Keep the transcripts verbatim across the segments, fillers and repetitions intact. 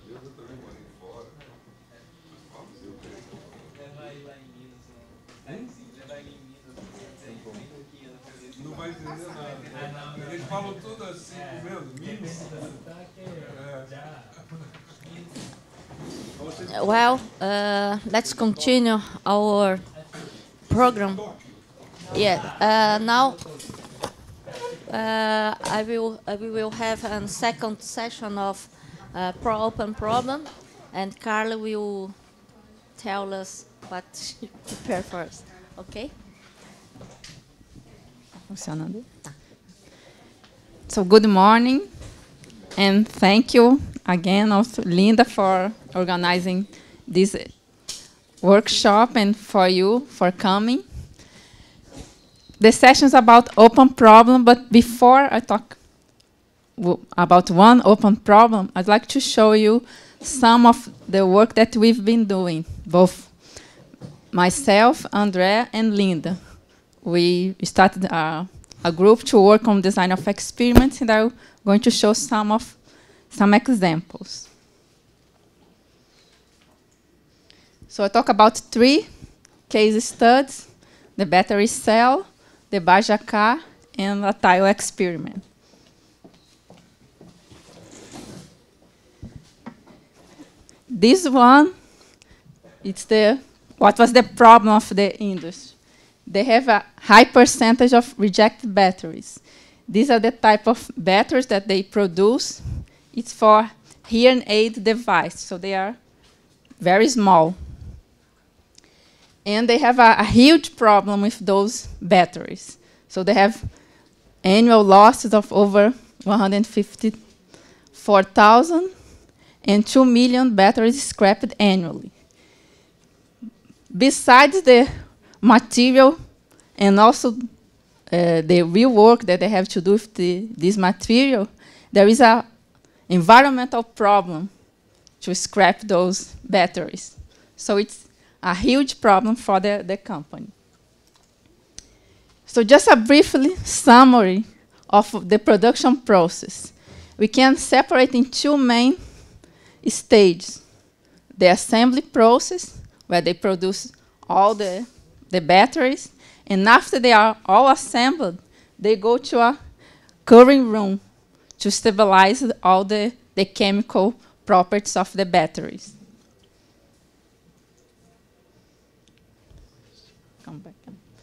Não vai entender nada. Eles falam tudo assim, mesmo, Minas. Well, uh, let's continue our program. Yeah. Uh, now, uh, I will uh, we will have a second session of uh, pro open problem, and Carla will tell us what she prepared first. Okay. Funcionando. So good morning, and thank you again, also Linda, for organizing this workshop and for you for coming. The session is about open problem, but before I talk w about one open problem, I'd like to show you some of the work that we've been doing, both myself, Andrea, and Linda. We started a, a group to work on design of experiments, and I'm going to show some of some examples. So I talk about three case studies: the battery cell, the Bajacar, and a tile experiment. This one, it's the what was the problem of the industry. They have a high percentage of rejected batteries. These are the type of batteries that they produce. It's for hearing aid device, so they are very small. And they have a, a huge problem with those batteries. So they have annual losses of over one hundred fifty-four thousand and two million batteries scrapped annually. Besides the material and also uh, the real work that they have to do with the, this material, there is an environmental problem to scrap those batteries. So it's a huge problem for the, the company. So just a brief summary of the production process. We can separate in two main stages. The assembly process, where they produce all the, the batteries, and after they are all assembled, they go to a curing room to stabilize all the, the chemical properties of the batteries. Come back.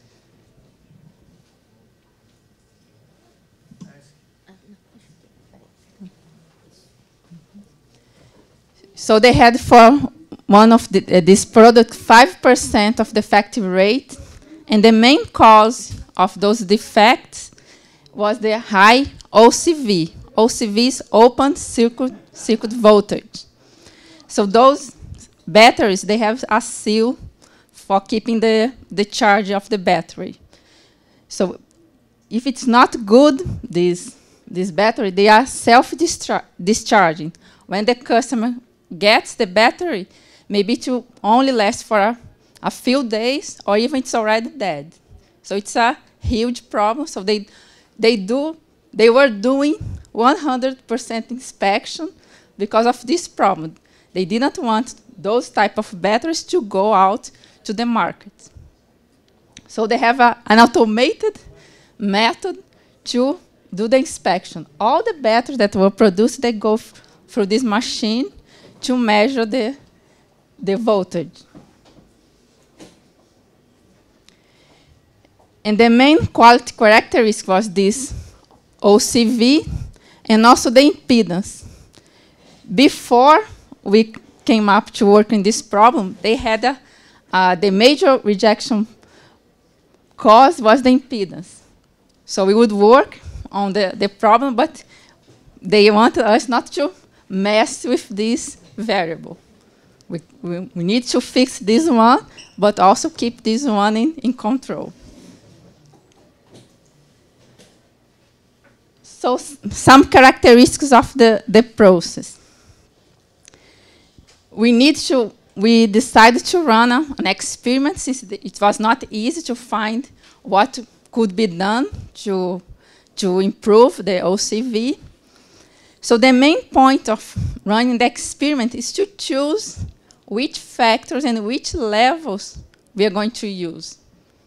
So they had for one of the, uh, this product five percent of defective rate, and the main cause of those defects was the high O C V. O C V is open circuit, circuit voltage. So those batteries, they have a seal for keeping the, the charge of the battery. So if it's not good, this, this battery, they are self-discharging. When the customer gets the battery, maybe it will only last for a, a few days, or even it's already dead. So it's a huge problem. So they, they, do, they were doing one hundred percent inspection because of this problem. They didn't want those type of batteries to go out to the market. So they have a, an automated method to do the inspection. All the batteries that were produced, they go through this machine to measure the, the voltage. And the main quality characteristic was this O C V and also the impedance. Before we came up to work in this problem, they had a, uh, the major rejection cause was the impedance. So we would work on the, the problem, but they wanted us not to mess with this variable. We, we, we need to fix this one, but also keep this one in, in control. So some characteristics of the, the process. We need to, we decided to run a, an experiment since it was not easy to find what could be done to, to improve the O C V. So the main point of running the experiment is to choose which factors and which levels we are going to use.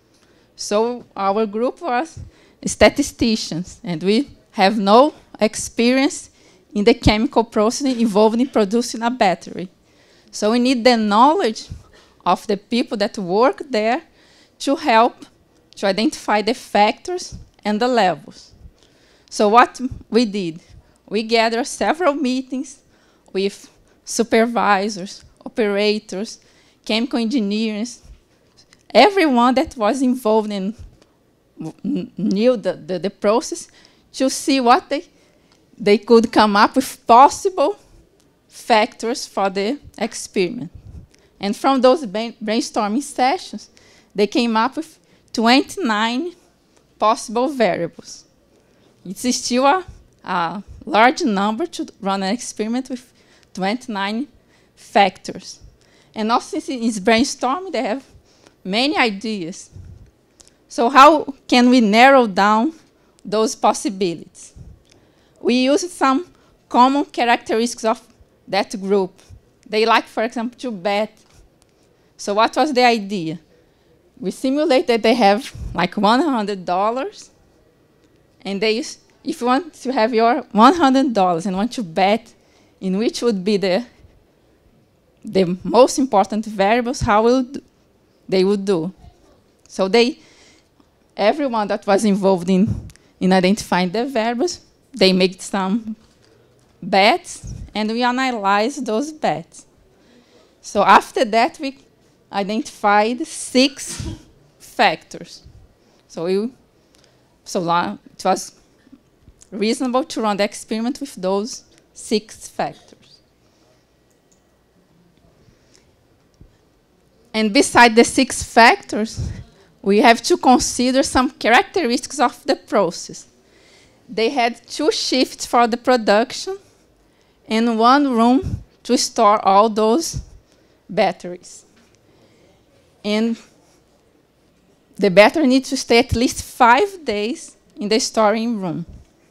So our group was statisticians, and we have no experience in the chemical process involved in producing a battery. So we need the knowledge of the people that work there to help to identify the factors and the levels. So what we did, we gathered several meetings with supervisors, operators, chemical engineers, everyone that was involved in knew the, the, the process, to see what they, they could come up with possible factors for the experiment. And from those brainstorming sessions, they came up with twenty-nine possible variables. It's still a, a large number to run an experiment with twenty-nine factors. And also, since it's brainstorming, they have many ideas. So how can we narrow down those possibilities? We used some common characteristics of that group. They like, for example, to bet. So what was the idea? We simulate that they have like one hundred dollars, and they use, if you want to have your one hundred dollars and want to bet in which would be the, the most important variables, how will they would do. So they, everyone that was involved in, in identifying the variables, they made some bets, and we analyzed those bets. So after that, we identified six factors. So, we, so long, it was reasonable to run the experiment with those six factors. And beside the six factors, we have to consider some characteristics of the process. They had two shifts for the production and one room to store all those batteries. And the battery needs to stay at least five days in the storing room.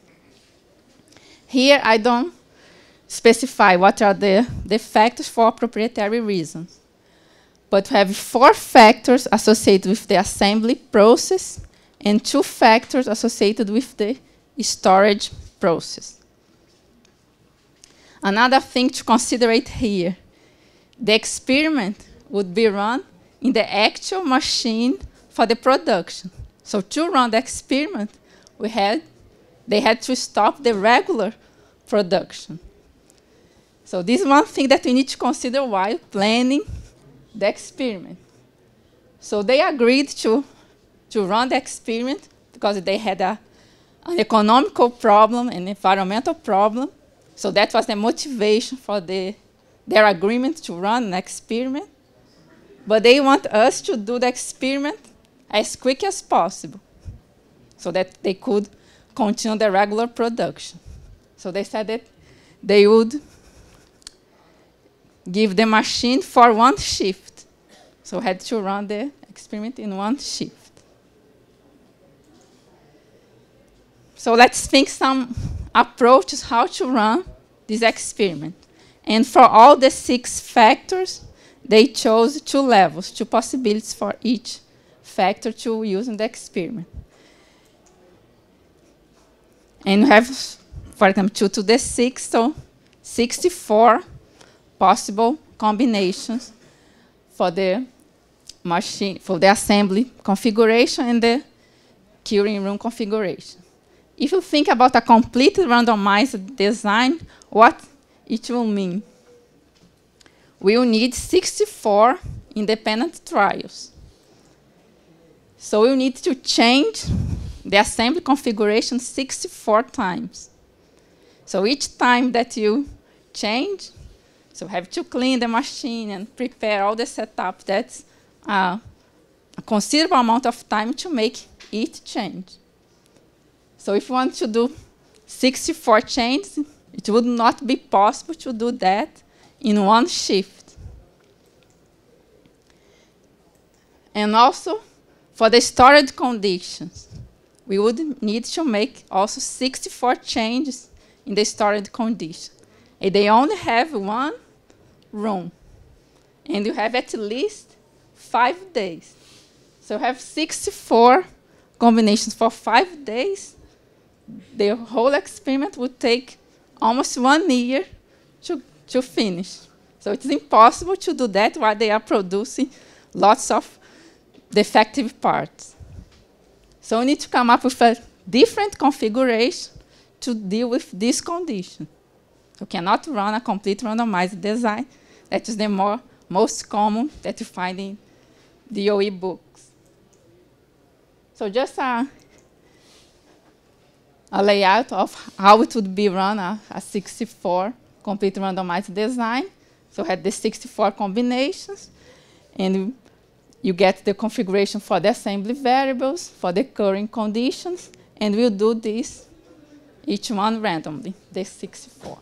Here, I don't specify what are the, the factors for proprietary reasons. But we have four factors associated with the assembly process and two factors associated with the storage process. Another thing to consider here, the experiment would be run in the actual machine for the production. So to run the experiment, we had, they had to stop the regular production. So this is one thing that we need to consider while planning the experiment. So they agreed to, to run the experiment because they had a, an economical problem, an environmental problem. So that was the motivation for the, their agreement to run an experiment. But they want us to do the experiment as quick as possible so that they could continue the regular production. So they said that they would give the machine for one shift. So had to run the experiment in one shift. So let's think some approaches how to run this experiment. And for all the six factors, they chose two levels, two possibilities for each factor to use in the experiment. And we have, for example, two to the six, so sixty-four possible combinations for the machine, for the assembly configuration and the curing room configuration. If you think about a completely randomized design, what it will mean? We will need sixty-four independent trials. So we need to change the assembly configuration sixty-four times. So each time that you change, so have to clean the machine and prepare all the setup. That's uh, a considerable amount of time to make each change. So if you want to do sixty-four changes, it would not be possible to do that in one shift. And also, for the storage conditions, we would need to make also sixty-four changes in the stored condition. And they only have one room. And you have at least five days. So you have sixty-four combinations for five days. The whole experiment would take almost one year to, to finish. So it's impossible to do that while they are producing lots of defective parts. So we need to come up with a different configuration to deal with this condition. You cannot run a complete randomized design. That is the more, most common that you find in D O E books. So just a, a layout of how it would be run, a, a sixty-four complete randomized design. So had the sixty-four combinations, and you get the configuration for the assembly variables, for the current conditions, and we'll do this, each one randomly, the sixty-four.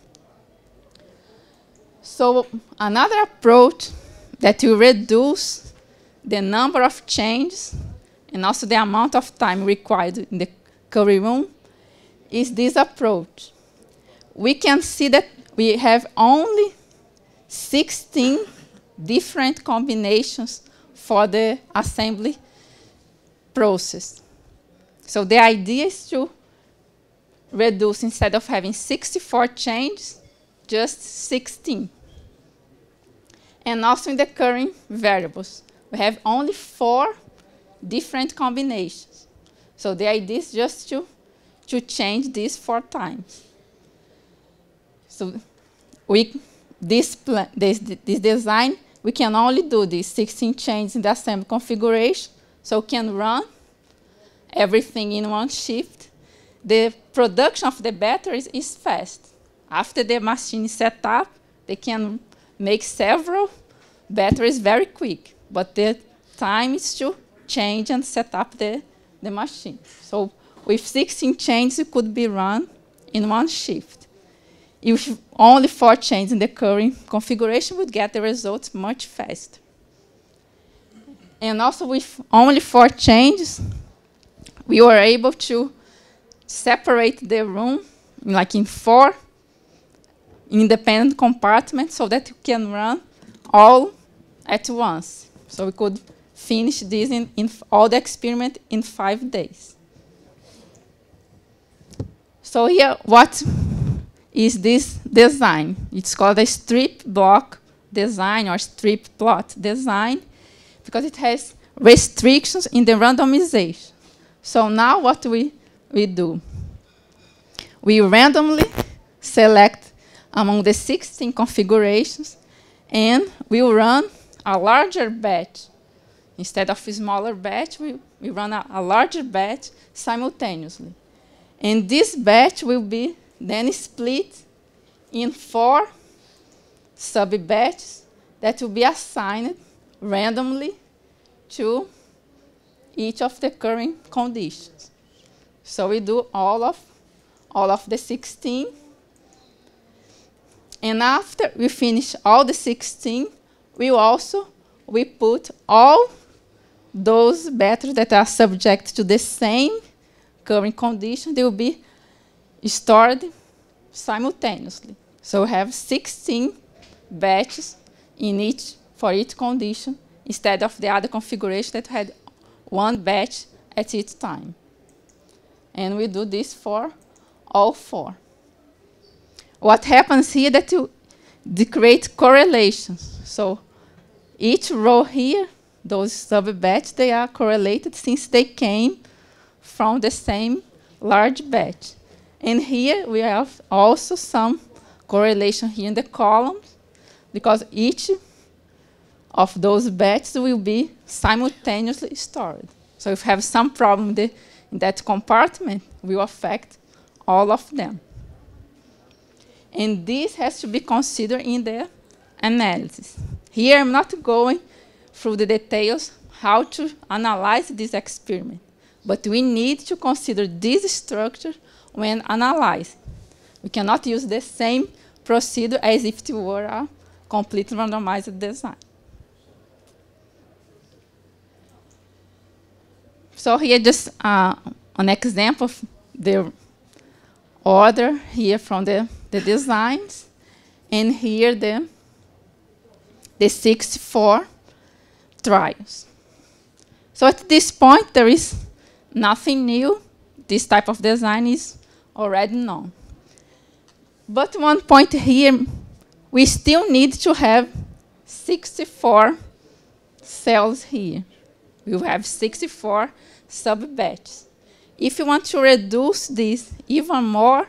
So another approach that will reduce the number of changes and also the amount of time required in the curry room is this approach. We can see that we have only sixteen different combinations for the assembly process. So the idea is to reduce, instead of having sixty-four changes, just sixteen. And also in the current variables, we have only four different combinations. So the idea is just to, to change this four times. So we, this, this, this design, we can only do these sixteen changes in the assembly configuration, so we can run everything in one shift. The production of the batteries is fast. After the machine is set up, they can make several batteries very quick, but the time is to change and set up the, the machine. So with sixteen changes, it could be run in one shift. If only four changes in the current configuration, would get the results much faster. And also with only four changes, we were able to separate the room like in four independent compartments so that you can run all at once. So we could finish this in, in all the experiment in five days. So here, what is this design? It's called a strip block design or strip plot design because it has restrictions in the randomization. So now what we, we do? We randomly select among the sixteen configurations, and we'll run a larger batch. Instead of a smaller batch, we, we run a, a larger batch simultaneously. And this batch will be then split in four sub-batches that will be assigned randomly to each of the current conditions. So we do all of, all of the sixteen. And after we finish all the sixteen, we also we put all those batteries that are subject to the same current condition. They will be stored simultaneously. So we have sixteen batches in each for each condition instead of the other configuration that had one batch at each time. And we do this for all four. What happens here that you create correlations. So each row here, those sub-batches, they are correlated since they came from the same large batch. And here we have also some correlation here in the columns because each of those batches will be simultaneously stored. So if you have some problem in that compartment, it will affect all of them. And this has to be considered in the analysis. Here I'm not going through the details how to analyze this experiment, but we need to consider this structure when analyzing. We cannot use the same procedure as if it were a complete randomized design. So here just uh, an example of the order here from the, the designs, and here the, the sixty-four trials. So at this point, there is nothing new. This type of design is already known. But one point here, we still need to have sixty-four cells here. We will have sixty-four sub-batches. If you want to reduce this even more,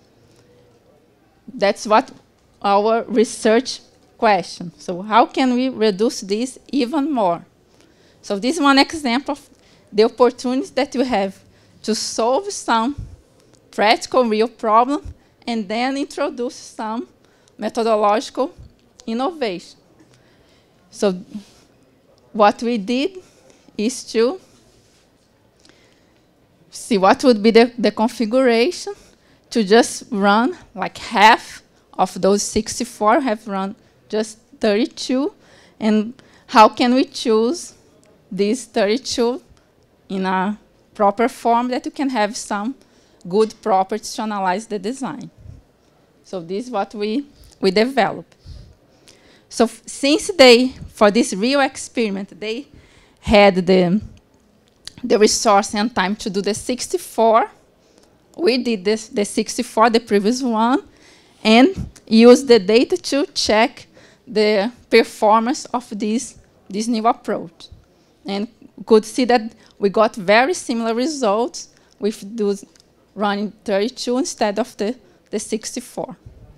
that's what our research question. So how can we reduce this even more? So this is one example of the opportunities that you have to solve some practical real problem and then introduce some methodological innovation. So what we did is to see what would be the, the configuration to just run like half of those sixty-four, have run just thirty-two, and how can we choose these thirty-two in a proper form that you can have some good properties to analyze the design. So this is what we, we developed. So since they, for this real experiment, they had the, the resource and time to do the sixty-four, we did this, the sixty-four, the previous one, and used the data to check the performance of this, this new approach. And could see that we got very similar results with those running thirty-two instead of the, the sixty-four.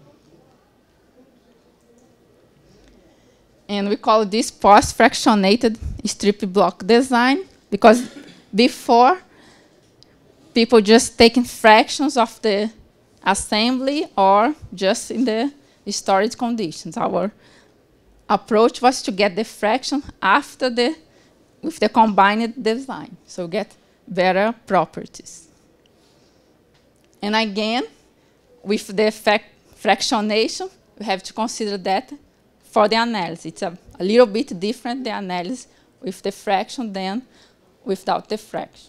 And we call this post-fractionated strip block design, because before, people just taking fractions of the assembly or just in the storage conditions. Our approach was to get the fraction after the, with the combined design, so get better properties. And again, with the fact fractionation, we have to consider that for the analysis. It's a, a little bit different, the analysis with the fraction than without the fraction.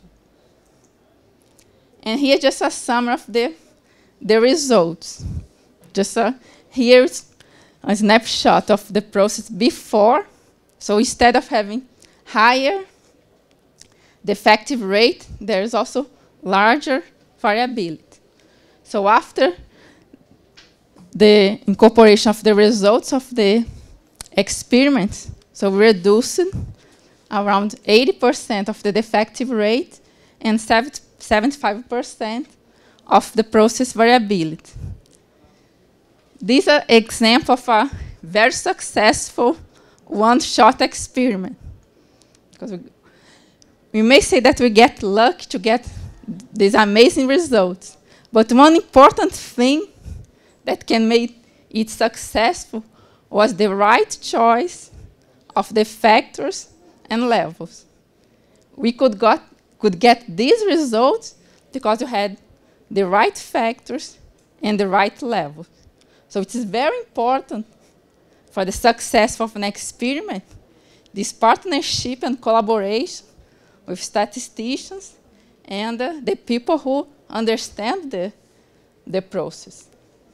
And here just a summary of the, the results. Just a, here's a snapshot of the process before. So instead of having higher defective rate, there is also larger variability. So after the incorporation of the results of the experiments, so we reduced around eighty percent of the defective rate and seventy-five percent of the process variability. This is an example of a very successful one-shot experiment. Because we, we may say that we get lucky to get these amazing results, but one important thing that can make it successful was the right choice of the factors and levels. We could, got, could get these results because you had the right factors and the right levels. So it is very important for the success of an experiment, this partnership and collaboration with statisticians and uh, the people who understand the, the process.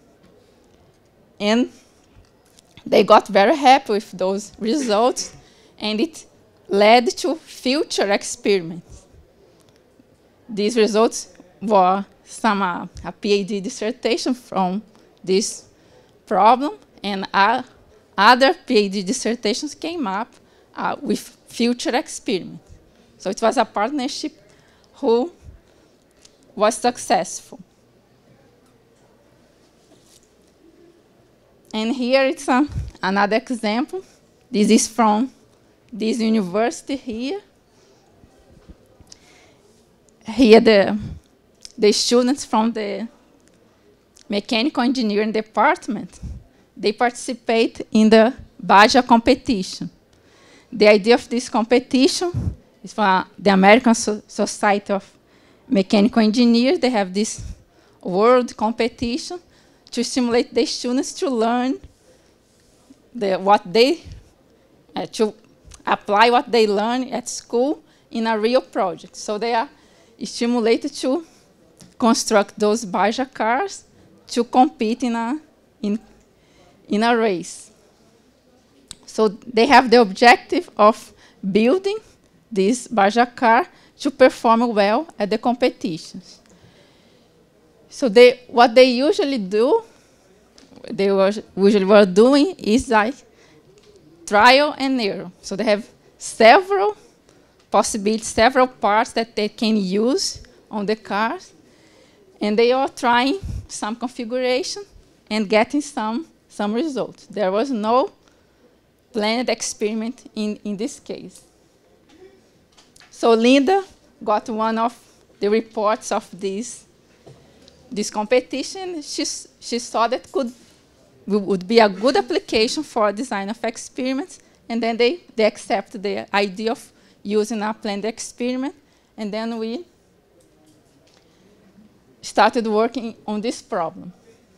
And they got very happy with those results, and it led to future experiments. These results were some uh, a PhD dissertation from this problem, and uh, other PhD dissertations came up uh, with future experiments. So it was a partnership who was successful. And here it's um, another example. This is from this university here. Here the, the students from the mechanical engineering department, they participate in the Baja competition. The idea of this competition is for the American so Society of Mechanical Engineers. They have this world competition to stimulate the students to learn the, what they, uh, to apply what they learn at school in a real project. So they are stimulated to construct those Baja cars to compete in a, in, in a race. So they have the objective of building this Baja car to perform well at the competitions. So they, what they usually do, they were usually were doing is like trial and error. So they have several possibilities, several parts that they can use on the cars, and they are trying some configuration and getting some, some results. There was no planned experiment in, in this case. So Linda got one of the reports of this, this competition. She, she saw that could would be a good application for design of experiments, and then they, they accepted the idea of using a planned experiment, and then we started working on this problem.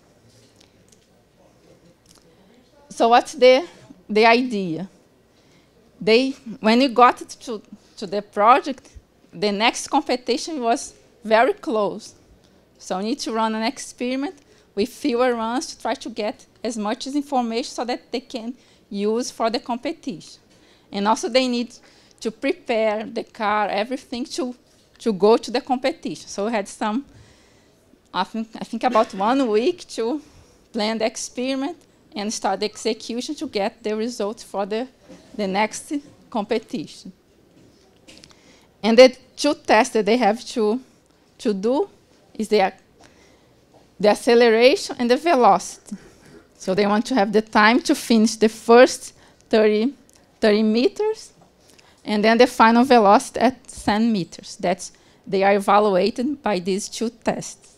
So what's the, the idea? They, when we got to, to the project, the next competition was very close. So we need to run an experiment with fewer runs to try to get as much as information so that they can use for the competition. And also they need to prepare the car, everything to, to go to the competition. So we had some, I think, I think about one week to plan the experiment and start the execution to get the results for the, the next competition. And the two tests that they have to, to do is the, the acceleration and the velocity. So they want to have the time to finish the first thirty, thirty meters, and then the final velocity at ten meters. That's, they are evaluated by these two tests.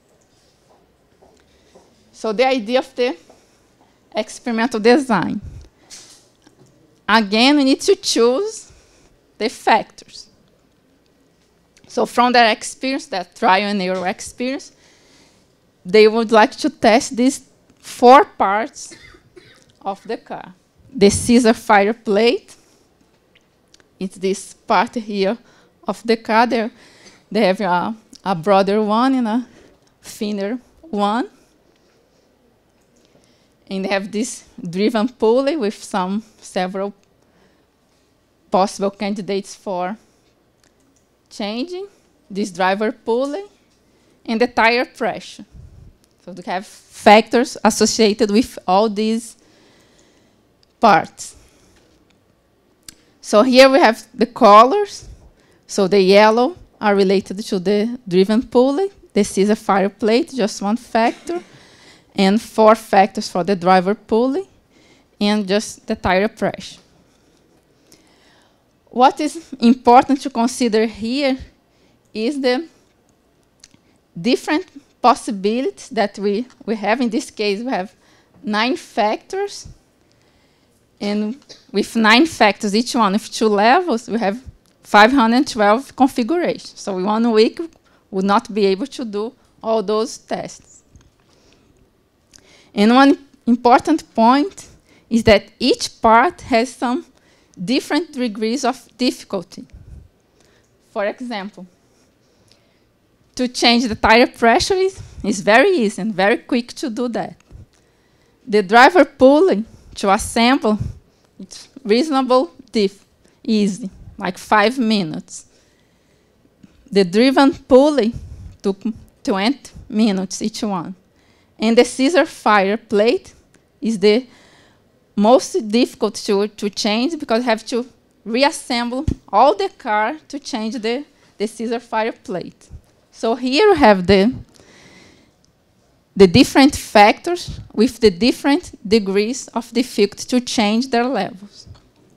So the idea of the experimental design. Again, we need to choose the factors. So from their experience, that trial and error experience, they would like to test these four parts of the car. The scissor fire plate, it's this part here of the car. There, they have a, a broader one and a thinner one. And they have this driven pulley with some several possible candidates for changing, this driver pulley, and the tire pressure. So they have factors associated with all these parts. So here we have the colors. So the yellow are related to the driven pulley. The scissor fire plate, just one factor. And four factors for the driver pulley. And just the tire pressure. What is important to consider here is the different possibilities that we, we have. In this case, we have nine factors. And with nine factors, each one with two levels, we have five hundred twelve configurations. So in one week, we would not be able to do all those tests. And one important point is that each part has some different degrees of difficulty. For example, to change the tire pressure is, is very easy and very quick to do that. The driver pulley to assemble, it's reasonable, diff, easy, like five minutes. The driven pulley took twenty minutes each one. And the scissor fire plate is the most difficult to, to change because you have to reassemble all the car to change the, the scissor fire plate. So here we have the, the different factors with the different degrees of difficulty to change their levels.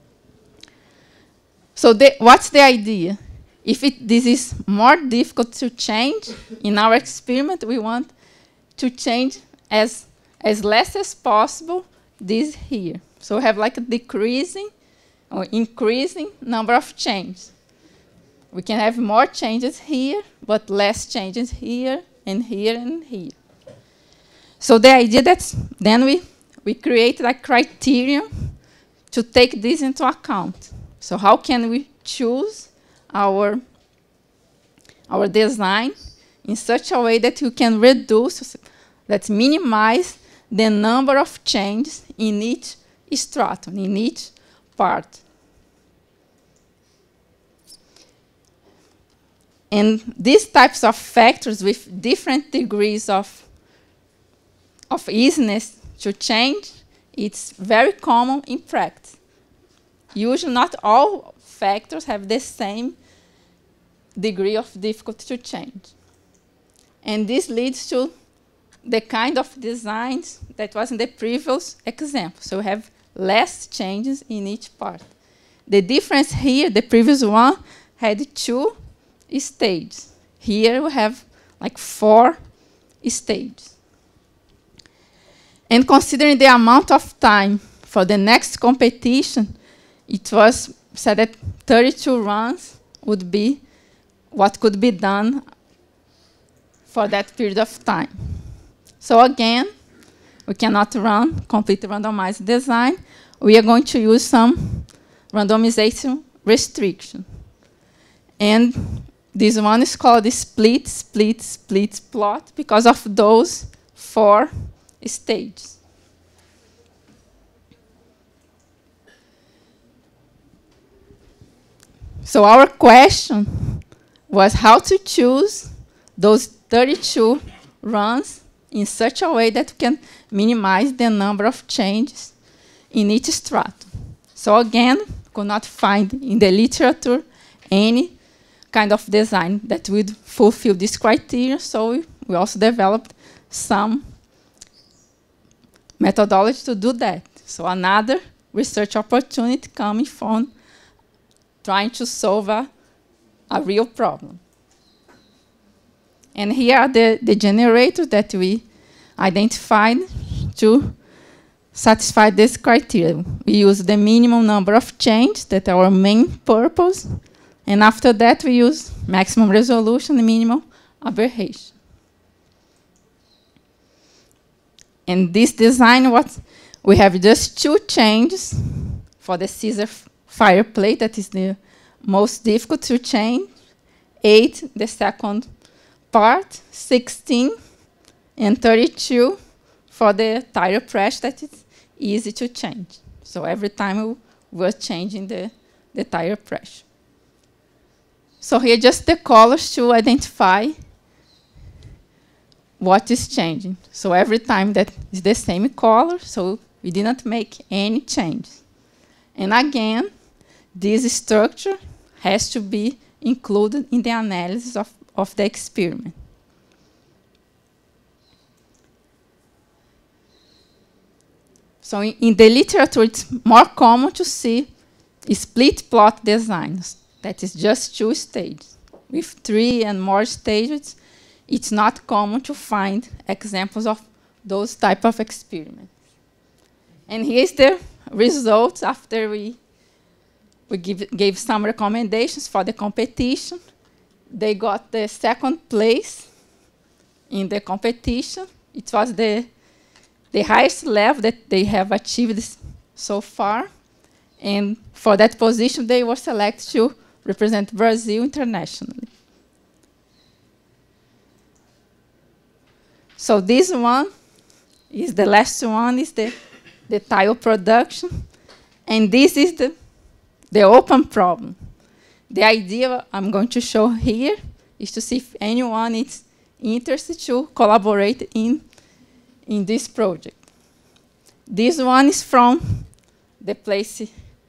So the, what's the idea? If it, this is more difficult to change, in our experiment, we want to change as, as less as possible this here. So we have like a decreasing or increasing number of changes. We can have more changes here, but less changes here, and here, and here. So the idea that then we, we create a criterion to take this into account. So how can we choose our, our design in such a way that you can reduce, let's minimize the number of changes in each stratum, in each part. And these types of factors with different degrees of, of easiness to change, it's very common in practice. Usually not all factors have the same degree of difficulty to change. And this leads to the kind of designs that was in the previous example. So we have less changes in each part. The difference here, the previous one had two stages. Here we have like four stages. And considering the amount of time for the next competition, it was said that thirty-two runs would be what could be done for that period of time. So again, we cannot run complete randomized design. We are going to use some randomization restriction. And this one is called the split, split, split plot because of those four stages. So our question was how to choose those thirty-two runs in such a way that we can minimize the number of changes in each stratum. So again, could not find in the literature any kind of design that would fulfill this criteria, so we, we also developed some methodology to do that. So another research opportunity coming from trying to solve a, a real problem. And here are the, the generators that we identified to satisfy this criteria. We use the minimum number of changes that are our main purpose. And after that, we use maximum resolution and minimum aberration. And this design, what we have just two changes for the scissor fireplate, that is the most difficult to change. Eight, the second part, sixteen, and thirty-two for the tire pressure, that is easy to change. So every time we were changing the, the tire pressure. So here just the colors to identify what is changing. So every time that is the same color, so we did not make any changes. And again, this structure has to be included in the analysis of, of the experiment. So in, in the literature, it's more common to see split plot designs. That is just two stages. With three and more stages, it's not common to find examples of those type of experiments. And here's the results after we, we give, gave some recommendations for the competition. They got the second place in the competition. It was the, the highest level that they have achieved so far. And for that position, they were selected to represent Brazil internationally. So this one is the last one, is the, the tile production. And this is the, the open problem. The idea I'm going to show here is to see if anyone is interested to collaborate in, in this project. This one is from the place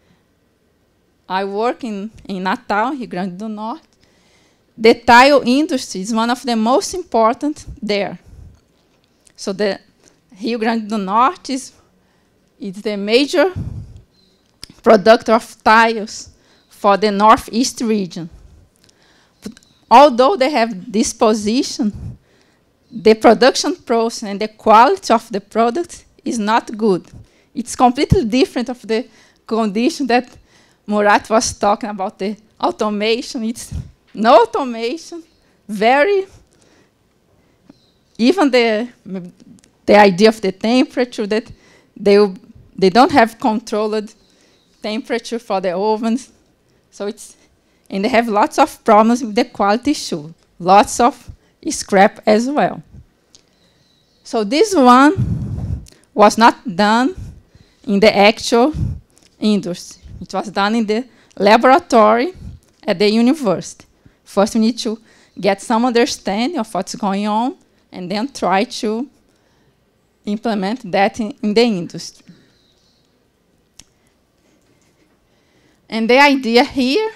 I work in, in Natal, Rio Grande do Norte. The tile industry is one of the most important there. So the Rio Grande do Norte is, is the major producer of tiles for the Northeast region. But although they have this position, the production process and the quality of the product is not good. It's completely different of the condition that Murat was talking about, the automation. It's no automation, very, even the, the idea of the temperature, that they, they don't have controlled temperature for the ovens. So it's, and they have lots of problems with the quality issue, lots of scrap as well. So this one was not done in the actual industry. It was done in the laboratory at the university. First, we need to get some understanding of what's going on, and then try to implement that in, in the industry. And the idea here,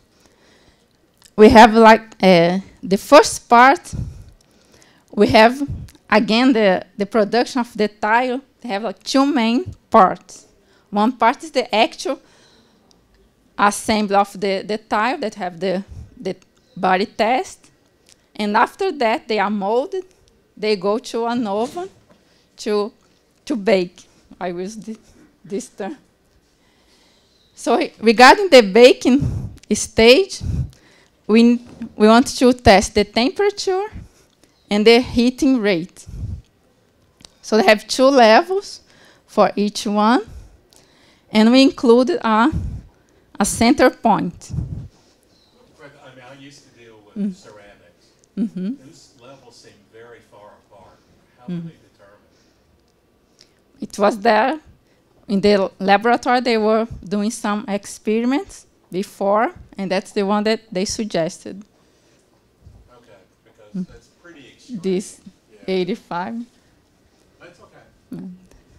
we have like uh, the first part, we have, again, the, the production of the tile. They have like two main parts. One part is the actual assembly of the, the tile that have the, the body test. And after that, they are molded. They go to an oven to, to bake. I use the, this term. So regarding the baking stage, we, we want to test the temperature and the heating rate. So they have two levels for each one. And we included a, a center point. I mean, I used to deal with mm. ceramics. Mm-hmm. Those levels seem very far apart. How mm-hmm. were they determined? It was there. In the laboratory, they were doing some experiments before, and that's the one that they suggested. Okay, because mm. that's pretty extreme. This yeah. eighty-five. That's okay. Mm.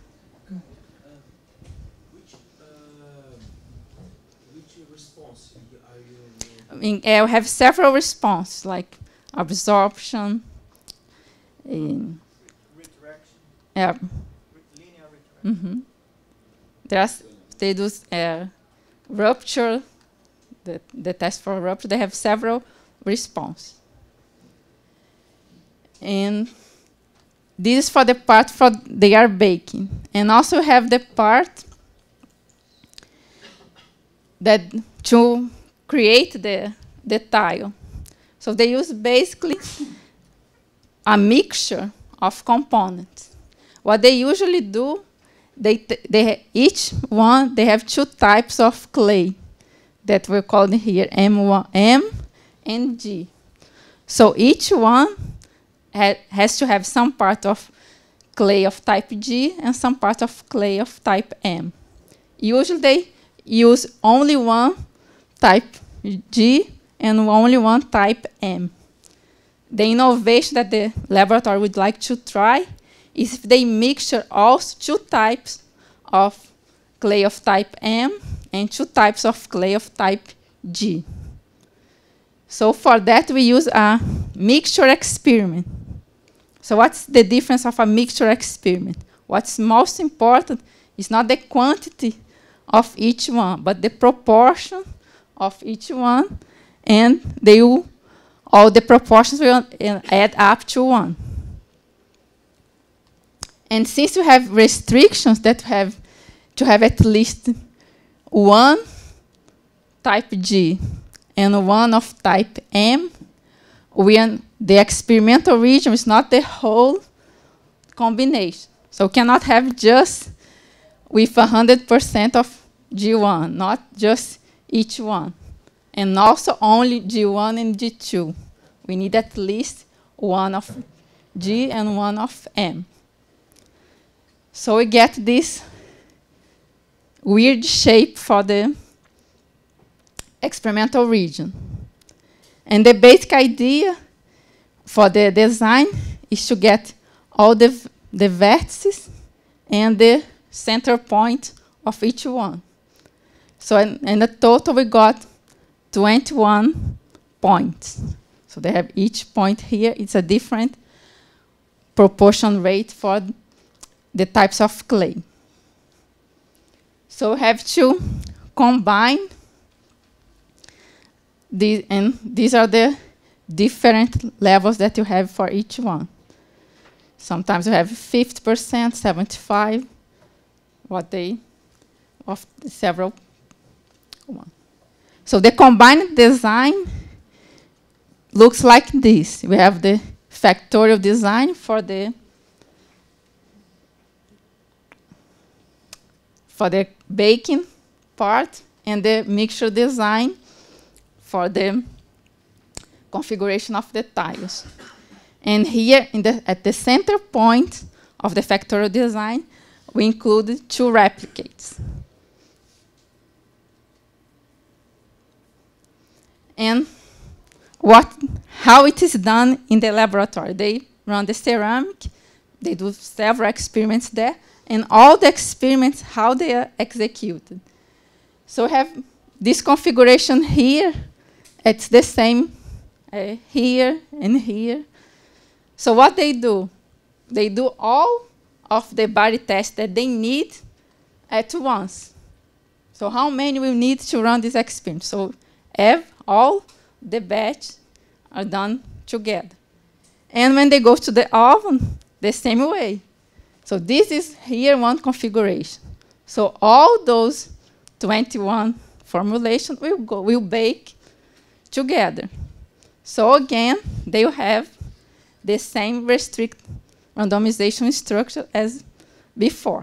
I mean, uh, we have several responses, like absorption, um, redirection, yeah. linear redirection. Mm-hmm. There's, they do uh, rupture, the, the test for rupture. They have several responses. And this is for the part for they are baking. And also have the part that to create the, the tile. So they use basically a mixture of components. What they usually do, they, they each one, they have two types of clay that we're calling here M one, M and G. So each one ha has to have some part of clay of type G and some part of clay of type M. Usually they use only one type G and only one type M. The innovation that the laboratory would like to try is if they mixture also two types of clay of type M and two types of clay of type G. So for that, we use a mixture experiment. So what's the difference of a mixture experiment? What's most important is not the quantity of each one, but the proportion of each one, and they will, all the proportions will add up to one. And since you have restrictions that have to have at least one type G and one of type M, when the experimental region is not the whole combination. So cannot have just with one hundred percent of G one, not just each one. And also only G one and G two. We need at least one of G and one of M. So we get this weird shape for the experimental region. And the basic idea for the design is to get all the, the vertices and the center point of each one. So in, in the total, we got twenty-one points. So they have each point here. It's a different proportion rate for the types of clay. So we have to combine these, and these are the different levels that you have for each one. Sometimes you have fifty percent, seventy-five, what they, of the several ones. So the combined design looks like this. We have the factorial design for the for the baking part and the mixture design for the configuration of the tiles. And here, in the, at the center point of the factorial design, we include two replicates. And what, how it is done in the laboratory. They run the ceramic, they do several experiments there, and all the experiments, how they are executed. So we have this configuration here. It's the same uh, here and here. So what they do, they do all of the body tests that they need at once. So how many will need to run this experiment? So have all the batch are done together. And when they go to the oven, the same way. So this is here one configuration. So all those twenty-one formulations will go will bake together. So again, they will have the same restrict randomization structure as before.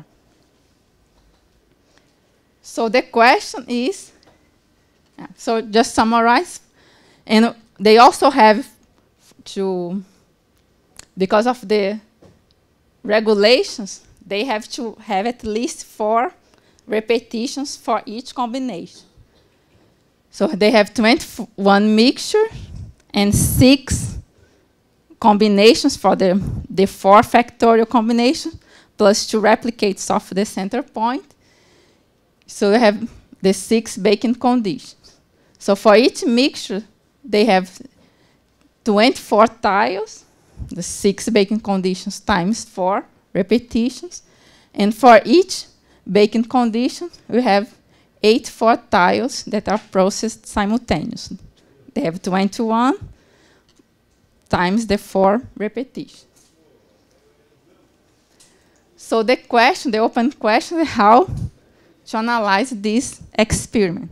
So the question is, yeah, so just summarize, and they also have to, because of the regulations, they have to have at least four repetitions for each combination. So they have twenty-one mixture and six combinations for the, the four factorial combination, plus two replicates of the center point. So they have the six baking conditions. So for each mixture, they have twenty-four tiles, the six baking conditions times four repetitions. And for each baking condition, we have eighty-four tiles that are processed simultaneously. They have twenty-one times the four repetitions. So the question, the open question is how to analyze this experiment.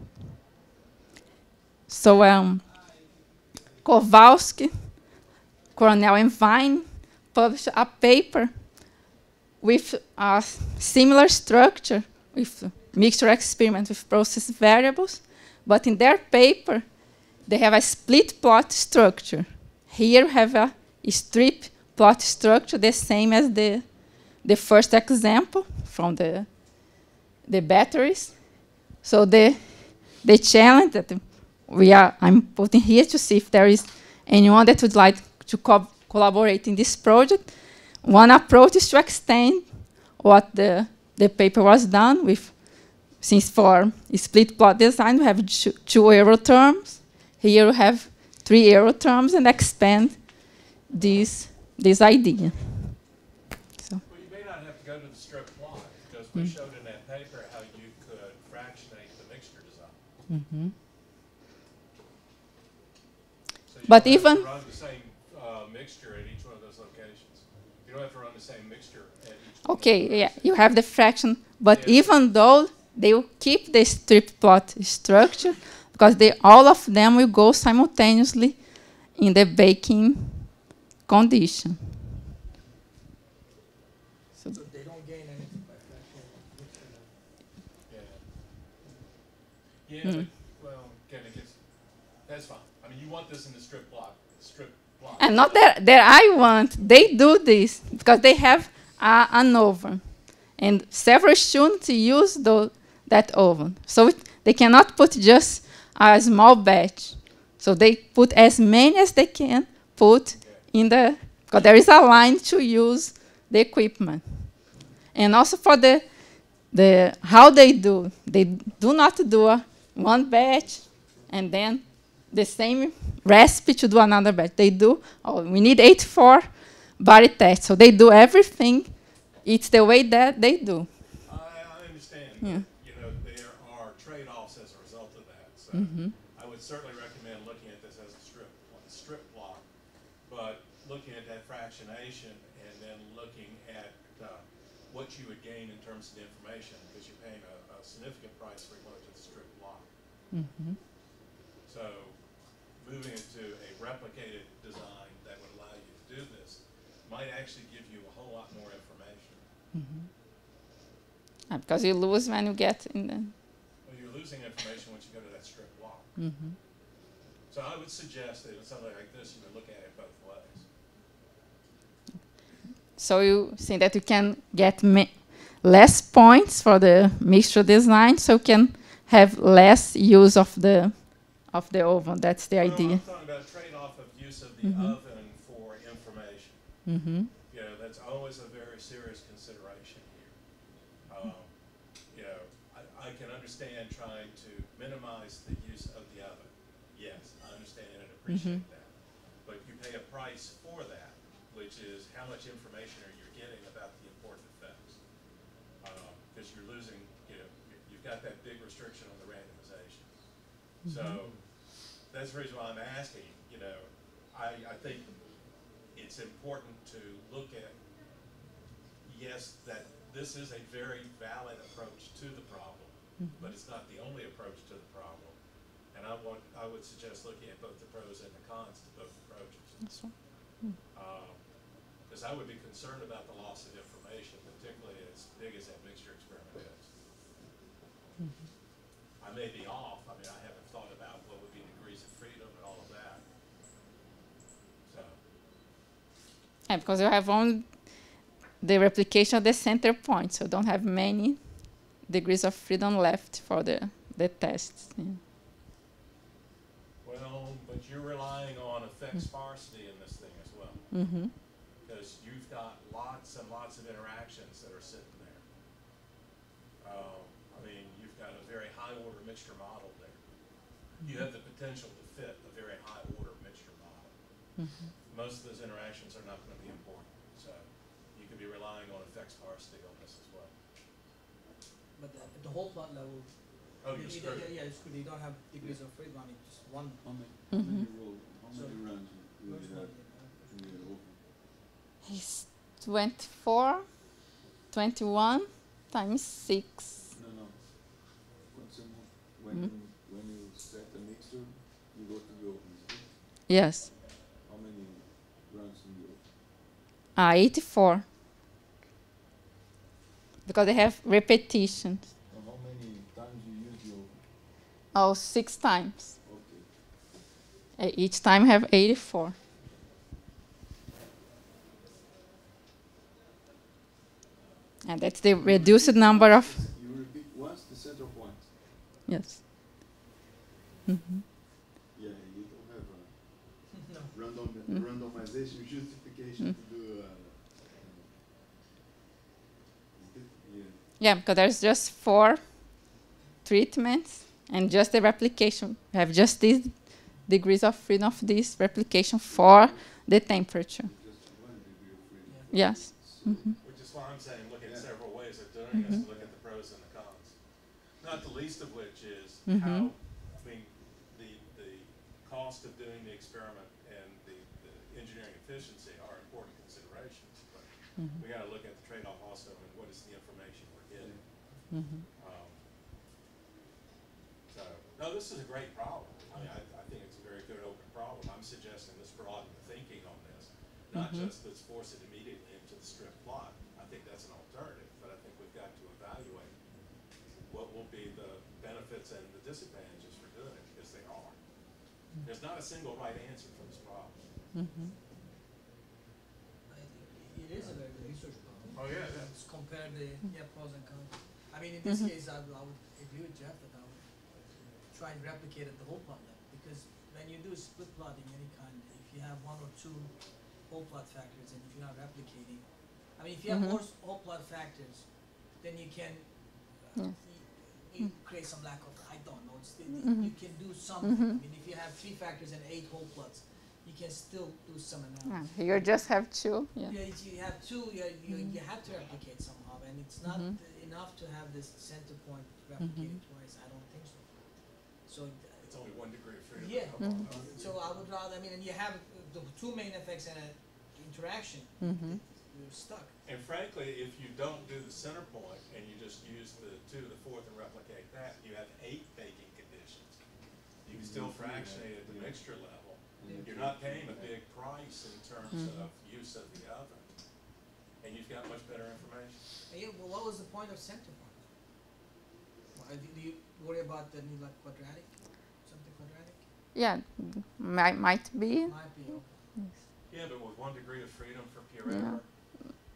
So um, Kowalski, Cornell, and Vine published a paper with a similar structure, with mixture experiment with process variables, but in their paper, they have a split plot structure. Here we have a strip plot structure, the same as the, the first example from the, the batteries. So the, the challenge that we are, I'm putting here to see if there is anyone that would like to co collaborate in this project. One approach is to extend what the, the paper was done with, since for split plot design, we have two, two arrow terms. Here we have three arrow terms, and expand this, this idea. So. Well, you may not have to go to the strip plot, because we mm. showed in that paper how you could fractionate the mixture design. Mm-hmm. So you but don't even have to run the same uh, mixture at each one of those locations. You don't have to run the same mixture at each one. Okay, yeah, you have the fraction, but yeah. even though they will keep the strip plot structure, because they, all of them will go simultaneously in the baking condition. So they don't gain anything by fractional mixture. Yeah. Yeah, mm. but, well, again, it gets, that's fine. I mean, you want this in the strip plot. Strip plot. And not that, that I want. They do this because they have uh, an oven. And several students use the, that oven. So it, they cannot put just a small batch. So they put as many as they can put okay. in the, because there is a line to use the equipment. And also for the, the how they do, they do not do a one batch and then the same recipe to do another batch. They do, oh, we need eighty-four body tests. So they do everything. It's the way that they do. I, I understand. Yeah. You know, there are trade-offs as a result of that. So Mm-hmm. I would certainly recommend looking at this as a strip, a strip plot, but looking at that fractionation and then looking at uh, what you would gain in terms of the information, because you're paying a, a significant price for going to the strip plot. Mm-hmm. So moving into a replicated design that would allow you to do this might actually give you a whole lot more information. Mm-hmm. Uh, because you lose when you get in the... Well, you're losing information once you go to that strip plot. Mm-hmm. So I would suggest that in something like this, you would look at it both ways. So you see that you can get ma- less points for the mixture design, so you can have less use of the of the oven. That's the Well, idea. I'm talking about trade-off of use of the Mhm. oven for information. Mm-hmm. You know, that's always a very serious consideration here. Um, you know, I, I can understand trying to minimize the use of the oven. Yes, I understand and appreciate Mhm. that. But you pay a price for that, which is how much information are you getting about the important effects? Because you're losing, you know, you- you've got that big restriction on the randomization. So that's the reason why I'm asking, you know, I, I think it's important to look at, yes, that this is a very valid approach to the problem, but it's not the only approach to the problem. And I want, I would suggest looking at both the pros and the cons to both approaches. Because I would be concerned about the loss of information, particularly as big as that mixture experiment is. I may be off. I mean, I haven't thought about what would be degrees of freedom and all of that. So, Yeah, because you have only the replication of the center point, so don't have many degrees of freedom left for the the tests. Yeah. well, but you're relying on effect sparsity in this thing as well. Mm-hmm. Because you've got lots and lots of interactions that are sitting there. Uh, I mean, you've got a very high order mixture model there. You have the potential to fit a very high order mixture model. Most of those interactions are not going to be important. So you could be relying on effect sparsity on this as well. But the, at the whole plot level, Oh, you- you're you- screwed. yeah, yeah, it's good. You don't have degrees of freedom on it, just one. How many, how many roll, how So- many runs do first you one, have you know. in your oven? It's twenty-four, twenty-one times six. No, no. What's the mo- when Mm. you, when you set the mixture, you go to the oven. is it? Yes. How many runs in the oven? Ah, eighty-four. Because they have repetitions. Or how many times you use the oven? Oh, six times. Okay. Uh, Each time have eighty-four. And that's the reduced number of. You repeat once the center point. Yes. Mm-hmm. Yeah, you don't have a No. random Mm. randomization justification Mm. to do. Uh, is it? Yeah. Yeah, because there's just four treatments and just the replication. We have just these degrees of freedom of this replication for the temperature. Just one degree of freedom. Yeah. Yes. So Mm-hmm. Which is why I'm saying look at Yeah. several ways of doing this, to look at the pros and the cons. Not the least of which is Mhm. how, I mean, the, the cost of doing the experiment and the, the engineering efficiency are important considerations. But Mhm. we gotta look at the trade-off also and what is the information we're getting. Mm-hmm. Um, So, no, this is a great problem. I mean, I, I think it's a very good open problem. I'm suggesting let's broaden the thinking on this. Not Mhm. just let's force it immediately into the strip plot. I think that's an alternative, but I think we've got to evaluate what will be the benefits and the disadvantages for doing it, because they are. There's not a single right answer for this problem. Mm-hmm. I think it is a very good research problem. Oh, yeah, yeah. Let's compare the yeah, pros and cons. I mean, in this Mhm. case, I, would- I would agree with Jeff that I would try and replicate at the whole plot level, because when you do split plotting any kind, if you have one or two whole plot factors and if you're not replicating, I mean, if you have Mhm. more s- whole plot factors, then you can uh, Yes. you, you create some lack of, I don't know, it's, it, Mhm. you can do something. Mhm. I mean, if you have three factors and eight whole plots, you can still do some analysis. Ah, you just have two. Yeah. Yeah, if you have two, you, you, you have to replicate somehow, and it's not Mhm. uh, enough to have this center point replicated twice. I don't think so. So, uh, It's only one degree of freedom. Yeah. Mhm. so I would rather. I mean, and you have uh, the two main effects and an interaction. Mm-hmm. You're stuck. And frankly, if you don't do the center point and you just use the two to the fourth and replicate that, you have eight baking conditions. You can still fractionate at the mixture level. You're not paying a big price in terms Mhm. of use of the oven. And you've got much better information. And yeah, well, what was the point of center point? Why, do do you worry about the new, like quadratic, something quadratic? Yeah, might might be. Might be. Okay. Yeah, but with one degree of freedom for pure Yeah. error,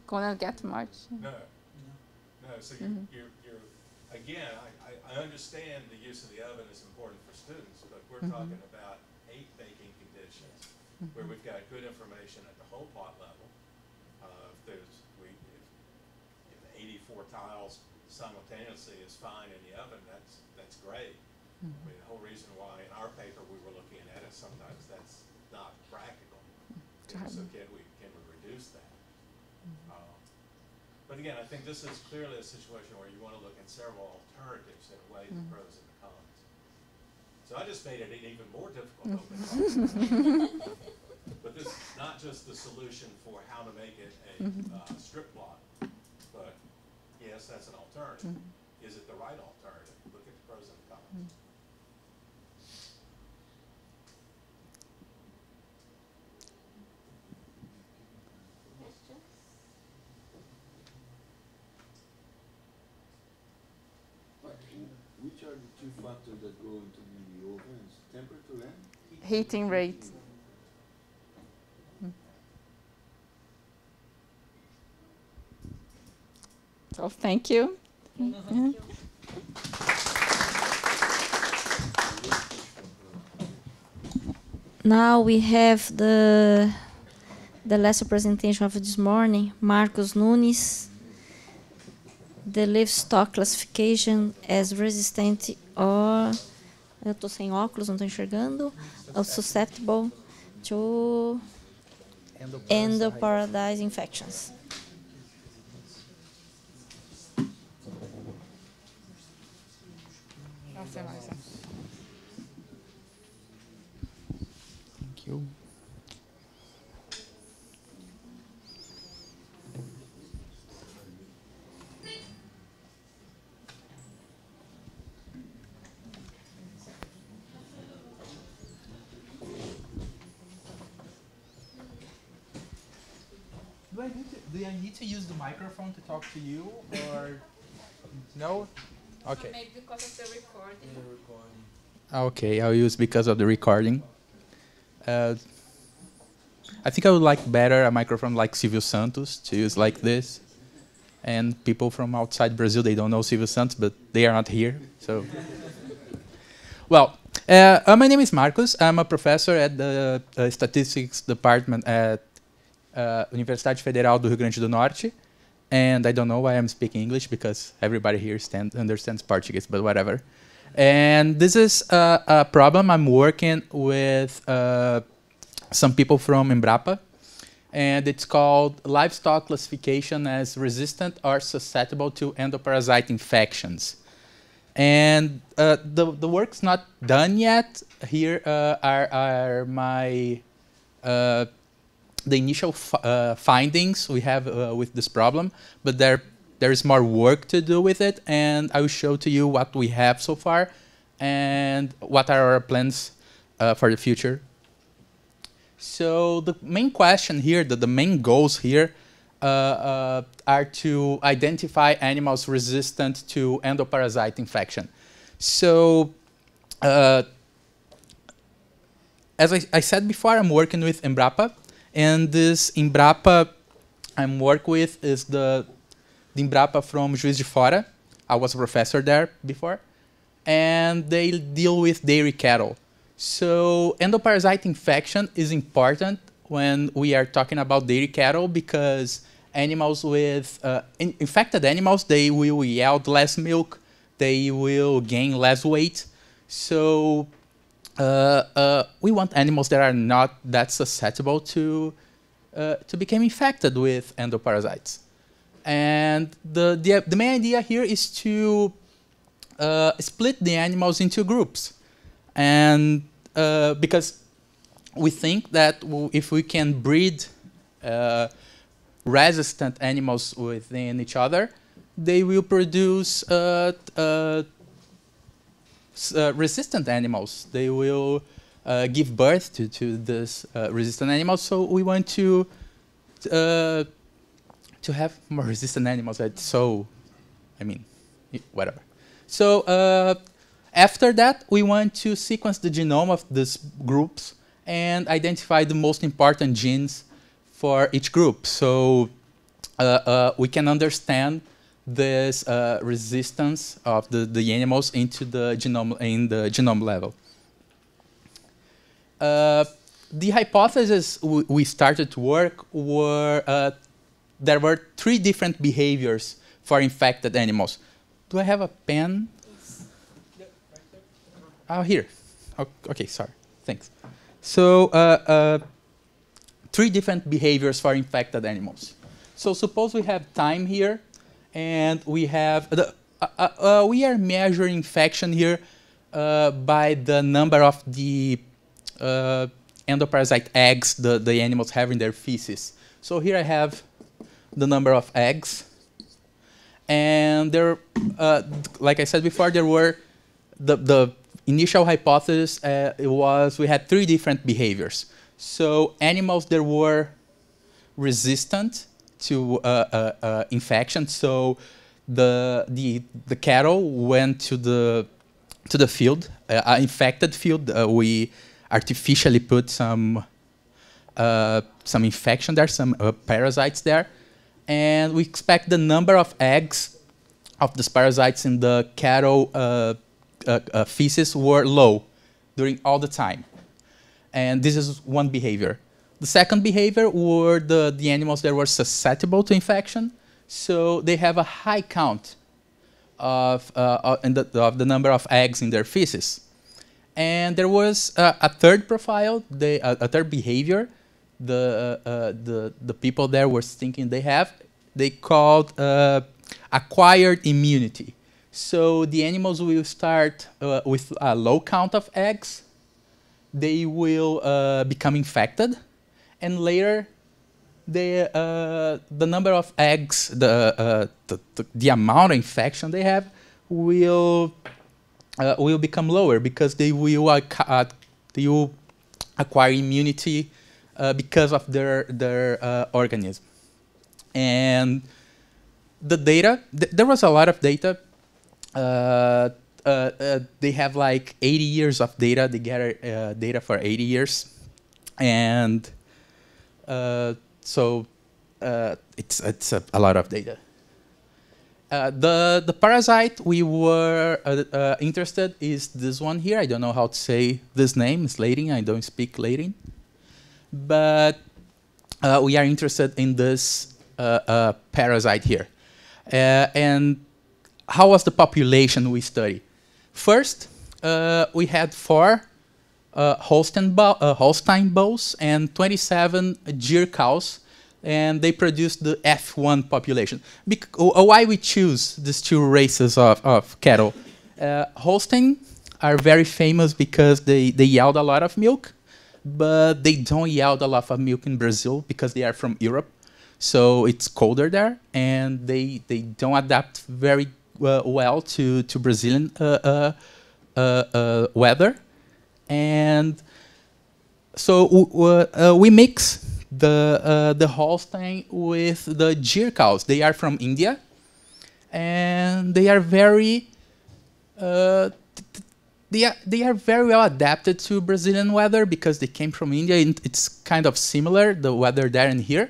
gonna get much. No, no. So you're, Mhm. you're, you're again. I, I, I understand the use of the oven is important for students, but we're Mhm. talking about eight baking conditions where we've got good information at the whole pot level. Uh, if there's we if, if eighty-four tiles simultaneously is fine in the oven, that's that's great. I mean, the whole reason why in our paper we were looking at it, sometimes that's not practical. You know, so can we can we reduce that? Um, but again, I think this is clearly a situation where you want to look at several alternatives and weigh the pros and the cons. So I just made it even more difficult to open up. But this is not just the solution for how to make it a uh, strip plot, but yes, that's an alternative. Is it the right alternative? Look at the pros and the cons. Which are the two factors that go into the ovens? Temperature and? Heating rate. So thank you. Yeah. Now we have the the last presentation of this morning, Marcos Nunes. The livestock classification as resistant or eu estou sem óculos, não estou enxergando. Or susceptible to endoparadise infections. Thank you. Do I need to, do I need to use the microphone to talk to you, or no? Okay. Maybe because of the recording. Okay, I'll use because of the recording. Uh, I think I would like better a microphone like Silvio Santos to use like this. And people from outside Brazil, they don't know Silvio Santos, but they are not here. So, well, uh, uh, my name is Marcos. I'm a professor at the uh, statistics department at uh, Universidade Federal do Rio Grande do Norte. And I don't know why I'm speaking English, because everybody here stand, understands Portuguese, but whatever. And this is a, a problem. I'm working with uh, some people from Embrapa, and it's called livestock classification as resistant or susceptible to endoparasite infections. And uh, the, the work's not done yet. Here uh, are, are my uh, the initial f uh, findings we have uh, with this problem, but there there is more work to do with it, and I will show to you what we have so far and what are our plans uh, for the future. So the main question here, the, the main goals here uh, uh, are to identify animals resistant to endoparasite infection. So uh, as I, I said before, I'm working with Embrapa, and this Embrapa I'm working with is the, the Embrapa from Juiz de Fora. I was a professor there before, and they deal with dairy cattle. So endoparasite infection is important when we are talking about dairy cattle, because animals with uh, in infected animals, they will yield less milk, they will gain less weight. So uh, uh, we want animals that are not that susceptible to uh, to become infected with endoparasites. And the the, the main idea here is to uh, split the animals into groups. And uh, because we think that w if we can breed uh, resistant animals within each other, they will produce uh, uh, uh, resistant animals. They will uh, give birth to, to this uh, resistant animals. So we want to uh, to have more resistant animals. So, I mean, whatever. So. Uh, After that, we want to sequence the genome of these groups and identify the most important genes for each group. So uh, uh, we can understand this uh, resistance of the, the animals into the genome in the genome level. Uh, the hypothesis w we started to work were uh, there were three different behaviors for infected animals. Do I have a pen? Oh, here. Oh, okay, sorry. Thanks. So, uh, uh, three different behaviors for infected animals. So, suppose we have time here, and we have the uh, uh, uh, we are measuring infection here uh, by the number of the uh, endoparasite eggs the the animals have in their feces. So here I have the number of eggs, and there, uh, like I said before, there were the the initial hypothesis uh, it was we had three different behaviors. So animals that were resistant to uh, uh, uh, infection. So the the the cattle went to the to the field, uh, uh, infected field. Uh, we artificially put some uh, some infection there, some uh, parasites there, and we expect the number of eggs of these parasites in the cattle uh, Uh, uh, feces were low during all the time. And this is one behavior. The second behavior were the, the animals that were susceptible to infection. So they have a high count of, uh, in the, of the number of eggs in their feces. And there was uh, a third profile, they, uh, a third behavior the, uh, uh, the, the people there were thinking they have. They called uh, acquired immunity. So the animals will start uh, with a low count of eggs. They will uh, become infected, and later, they, uh, the number of eggs, the, uh, the, the the amount of infection they have, will uh, will become lower because they will uh, they will acquire immunity uh, because of their their uh, organism. And the data, th there was a lot of data. Uh, uh, uh, they have like eighty years of data. They gather uh, data for eighty years, and uh, so uh, it's it's a, a lot of data. Uh, the the parasite we were uh, uh, interested is this one here. I don't know how to say this name. It's Latin. I don't speak Latin, but uh, we are interested in this uh, uh, parasite here, uh, and how was the population we studied? First, uh, we had four uh, Holstein, bull, uh, Holstein bulls and twenty-seven Gyr cows, and they produced the F one population. Bec uh, why we choose these two races of, of cattle? Uh, Holstein are very famous because they, they yield a lot of milk, but they don't yield a lot of milk in Brazil because they are from Europe. So it's colder there, and they, they don't adapt very Uh, well to to Brazilian uh, uh, uh, uh, weather, and so uh, we mix the uh, the Holstein with the Gyr cows. They are from India, and they are very uh, they are they are very well adapted to Brazilian weather because they came from India, and it's kind of similar, the weather there and here.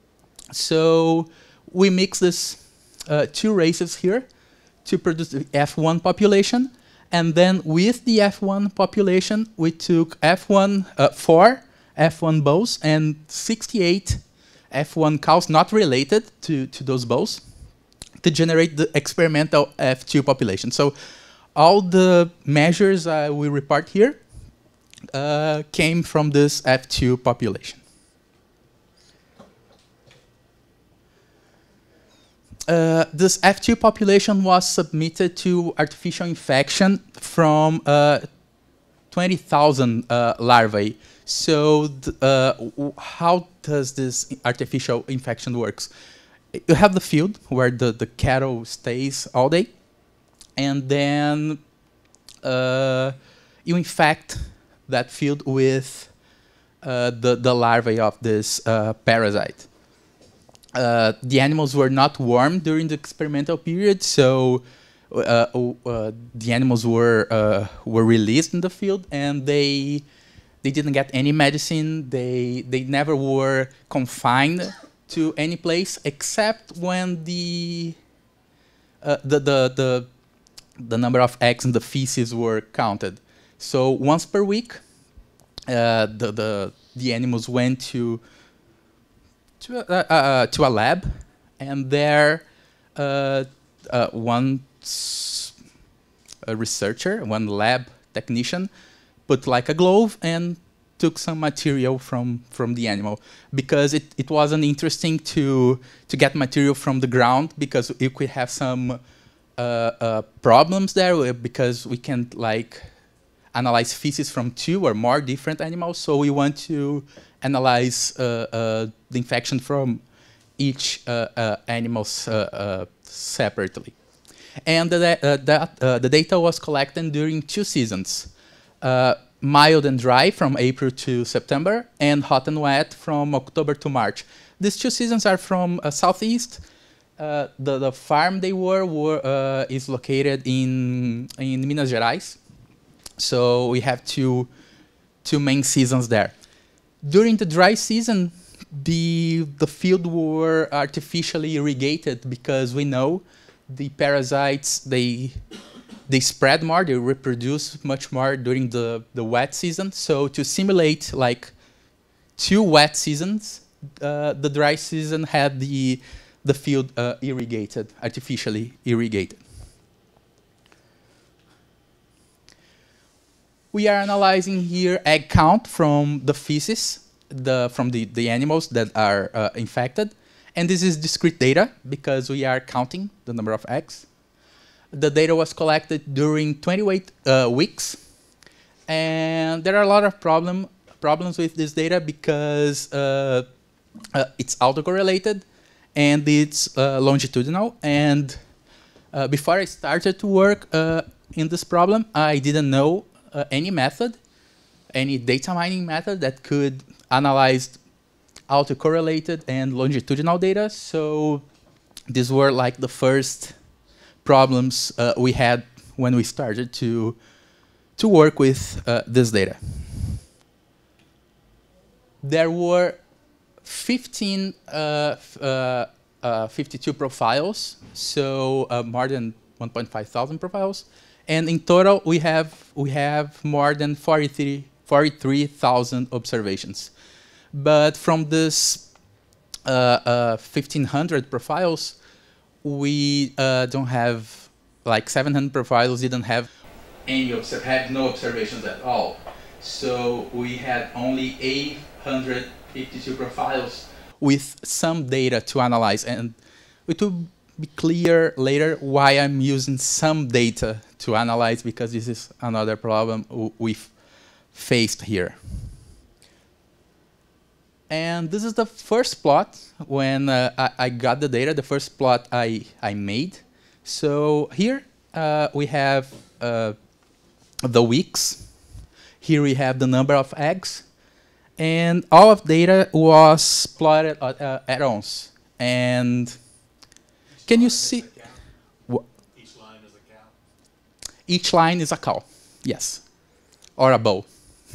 So we mix this uh, two races here to produce the F one population, and then with the F one population, we took F one, uh, four F one bulls and sixty-eight F one cows, not related to, to those bulls, to generate the experimental F two population. So all the measures uh, we report here uh, came from this F two population. Uh, this F two population was submitted to artificial infection from uh, twenty thousand uh, larvae. So uh, how does this artificial infection works? You have the field where the, the cattle stays all day, and then uh, you infect that field with uh, the, the larvae of this uh, parasite. Uh, the animals were not warm during the experimental period, so uh, uh, the animals were uh, were released in the field, and they they didn't get any medicine. They they never were confined to any place except when the uh, the, the the the number of eggs in the feces were counted. So once per week, uh, the the the animals went to to a, uh, uh, to a lab, and there uh, uh, one a researcher, one lab technician, put like a glove and took some material from from the animal, because it, it wasn't interesting to to get material from the ground, because you could have some uh, uh, problems there, because we can like analyze feces from two or more different animals. So we want to analyze uh, uh, the infection from each uh, uh, animals uh, uh, separately. And the, uh, that, uh, the data was collected during two seasons. Uh, mild and dry from April to September, and hot and wet from October to March. These two seasons are from uh, southeast. Uh, the, the farm they were, were uh, is located in, in Minas Gerais. So we have two, two main seasons there. During the dry season, the, the field were artificially irrigated, because we know the parasites, they they spread more, they reproduce much more during the, the wet season. So to simulate like two wet seasons, uh, the dry season had the, the field uh, irrigated, artificially irrigated. We are analyzing here egg count from the feces, the, from the, the animals that are uh, infected. And this is discrete data, because we are counting the number of eggs. The data was collected during twenty-eight uh, weeks. And there are a lot of problem, problems with this data, because uh, uh, it's autocorrelated and it's uh, longitudinal. And uh, before I started to work uh, in this problem, I didn't know uh, any method, any data mining method that could analyze autocorrelated and longitudinal data. So these were like the first problems uh, we had when we started to to work with uh, this data. There were fifteen, uh, uh, uh, fifty-two profiles, so uh, more than one point five thousand profiles, and in total we have we have more than forty-three thousand observations. But from this uh, uh, fifteen hundred profiles, we uh, don't have, like seven hundred profiles didn't have any, had no observations at all. So we had only eight hundred fifty-two profiles with some data to analyze. And it will be clear later why I'm using some data to analyze, because this is another problem we've faced here. And this is the first plot when uh, I, I got the data, the first plot I, I made. So here uh, we have uh, the weeks. Here we have the number of eggs. And all of data was plotted at, uh, at once. And each can you see? Each line is a cow? Each line is a cow, yes. Or a bull.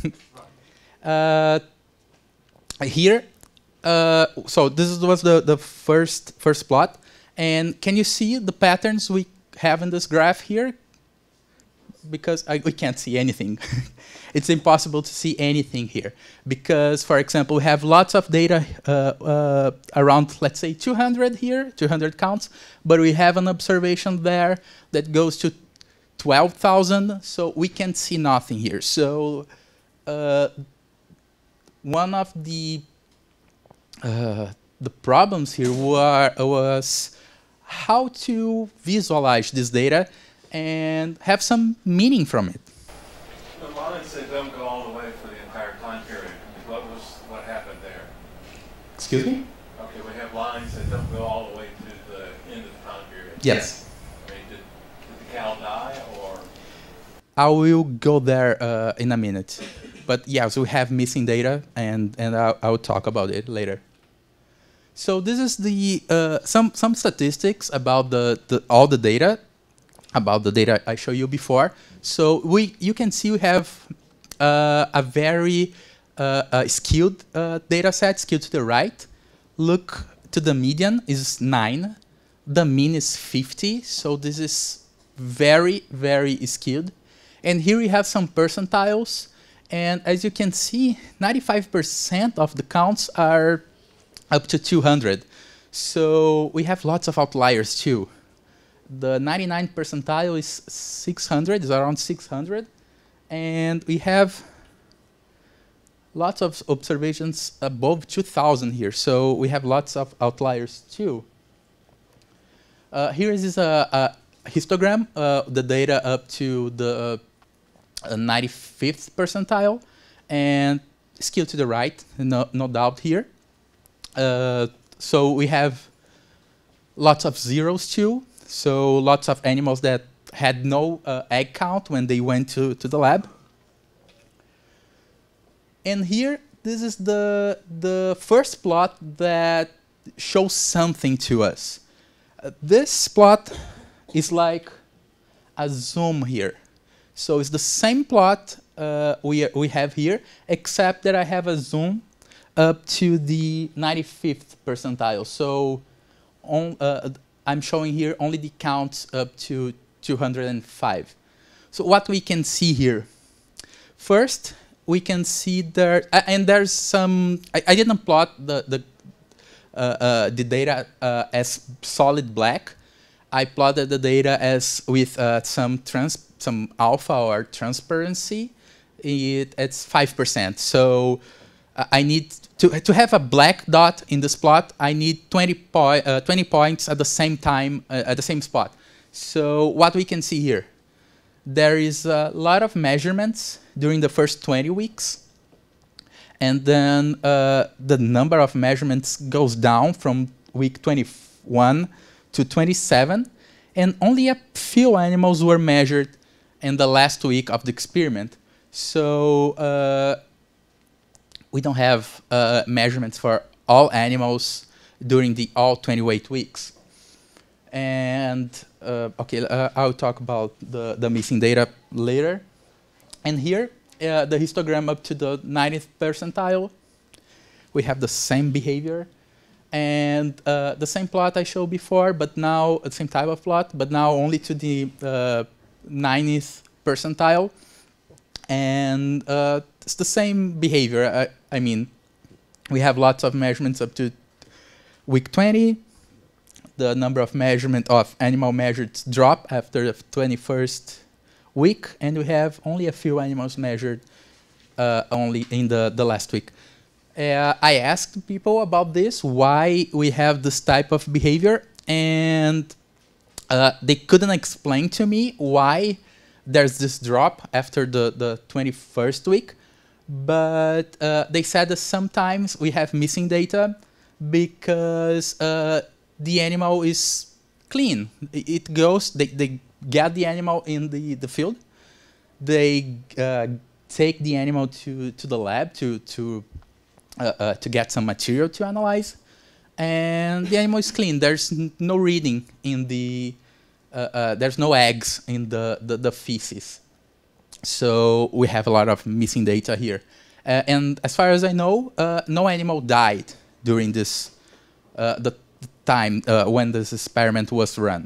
uh, Here, uh, so this was the, the first, first plot. And can you see the patterns we have in this graph here? Because I, we can't see anything. It's impossible to see anything here. Because, for example, we have lots of data uh, uh, around, let's say, two hundred here, two hundred counts. But we have an observation there that goes to twelve thousand. So we can see nothing here. So uh, one of the uh, the problems here were, was how to visualize this data and have some meaning from it. The lines that don't go all the way for the entire time period. What was what happened there? Excuse me? Okay, we have lines that don't go all the way to the end of the time period. Yes. I mean, did, did the cow die, or? I will go there uh, in a minute. But yeah, so we have missing data, and, and I'll, I'll talk about it later. So this is the uh, some, some statistics about the, the, all the data, about the data I showed you before. So we, you can see we have uh, a very uh, uh, skewed uh, data set, skewed to the right. Look to the median is nine. The mean is fifty. So this is very, very skewed. And here we have some percentiles. And as you can see, ninety-five percent of the counts are up to two hundred. So we have lots of outliers too. The ninety-nine percentile is six hundred, is around six hundred. And we have lots of observations above two thousand here. So we have lots of outliers too. Uh, here is a, a histogram, uh, the data up to the uh, ninety-fifth percentile, and skewed to the right, no, no doubt here. Uh, so we have lots of zeros too. So lots of animals that had no uh, egg count when they went to, to the lab. And here, this is the, the first plot that shows something to us. Uh, this plot is like a zoom here. So it's the same plot uh, we, we have here, except that I have a zoom up to the ninety-fifth percentile. So on, uh, I'm showing here only the counts up to two hundred five. So what we can see here, first we can see there, uh, and there's some, I, I didn't plot the, the, uh, uh, the data uh, as solid black. I plotted the data as with uh, some trans, some alpha or transparency. It, it's five percent. So uh, I need to, to have a black dot in this plot, I need twenty, poi uh, twenty points at the same time, uh, at the same spot. So what we can see here, there is a lot of measurements during the first twenty weeks. And then uh, the number of measurements goes down from week twenty-one to twenty-seven. And only a few animals were measured in the last week of the experiment. So uh, we don't have uh, measurements for all animals during the all twenty-eight weeks. And uh, okay, uh, I'll talk about the, the missing data later. And here, uh, the histogram up to the ninetieth percentile, we have the same behavior. And uh, the same plot I showed before, but now, the same type of plot, but now only to the uh, ninetieth percentile. And uh, it's the same behavior. I, I mean, we have lots of measurements up to week twenty. The number of measurement of animal measured drop after the twenty-first week, and we have only a few animals measured uh, only in the, the last week. Uh, I asked people about this, why we have this type of behavior, and uh, they couldn't explain to me why there's this drop after the, the twenty-first week, but uh, they said that sometimes we have missing data because uh, the animal is clean. It goes, they, they get the animal in the, the field, they uh, take the animal to, to the lab to, to, uh, uh, to get some material to analyze, and the animal is clean. There's n no reading in the, uh, uh, there's no eggs in the, the, the feces. So we have a lot of missing data here. Uh, and as far as I know, uh, no animal died during this, uh, the time uh, when this experiment was run.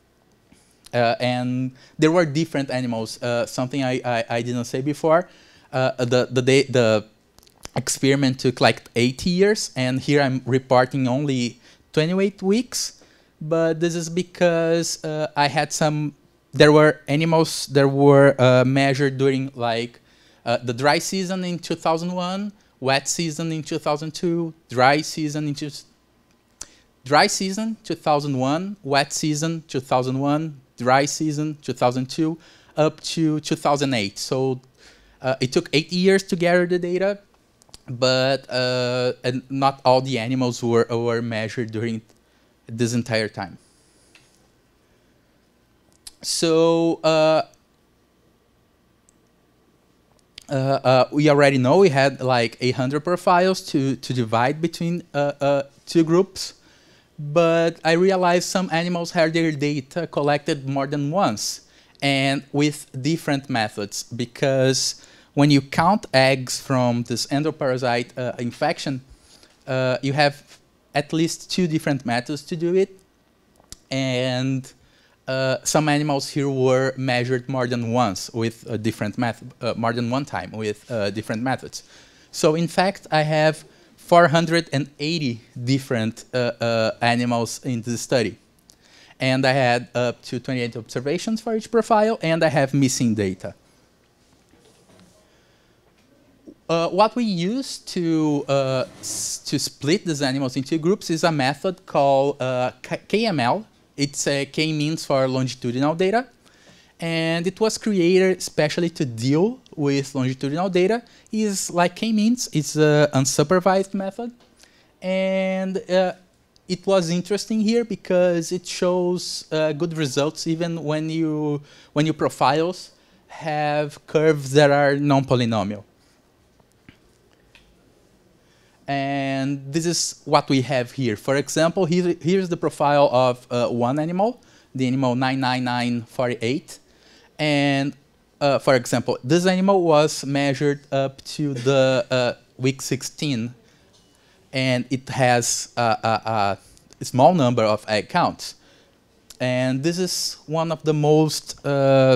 Uh, and there were different animals. Uh, something I, I, I didn't say before. Uh, the, the, day, the experiment took like eighty years, and here I'm reporting only twenty-eight weeks. But this is because uh, I had some, there were animals that were uh, measured during like uh, the dry season in two thousand one, wet season in two thousand two, dry season in two, dry season two thousand one, wet season two thousand one, dry season two thousand two, up to two thousand eight. So uh, it took eight years to gather the data, but uh, and not all the animals were, were measured during this entire time. So uh, uh, uh, we already know we had like eight hundred profiles to, to divide between uh, uh, two groups. But I realized some animals had their data collected more than once and with different methods, because when you count eggs from this endoparasite uh, infection, uh, you have at least two different methods to do it. And uh, some animals here were measured more than once with a different method, uh, more than one time with uh, different methods. So in fact, I have four hundred eighty different uh, uh, animals in the study. And I had up to twenty-eight observations for each profile, and I have missing data. Uh, what we use to, uh, to split these animals into groups is a method called uh, K M L. It's a K-means for longitudinal data. And it was created especially to deal with longitudinal data. It's like K-means, it's an unsupervised method. And uh, it was interesting here because it shows uh, good results even when you when your profiles have curves that are non-polynomial. And this is what we have here. For example, here, here's the profile of uh, one animal, the animal nine nine nine four eight. And uh, for example, this animal was measured up to the uh, week sixteen. And it has a, a, a small number of egg counts. And this is one of the most uh,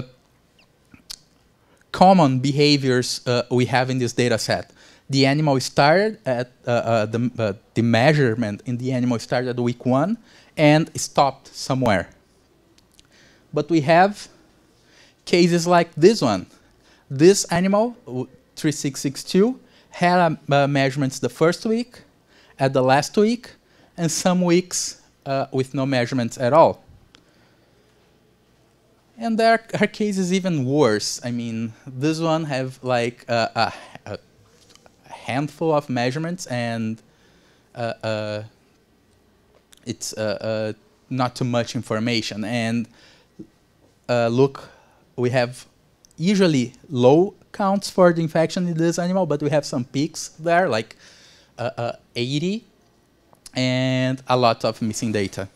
common behaviors uh, we have in this data set. The animal started at uh, uh, the, uh, the measurement in the animal started at week one and stopped somewhere. But we have cases like this one. This animal, three six six two, had uh, measurements the first week, at the last week, and some weeks uh, with no measurements at all. And there are cases even worse. I mean, this one have like uh, a, a handful of measurements, and uh, uh, it's uh, uh, not too much information. And uh, look, we have usually low counts for the infection in this animal, but we have some peaks there, like uh, uh, eighty, and a lot of missing data.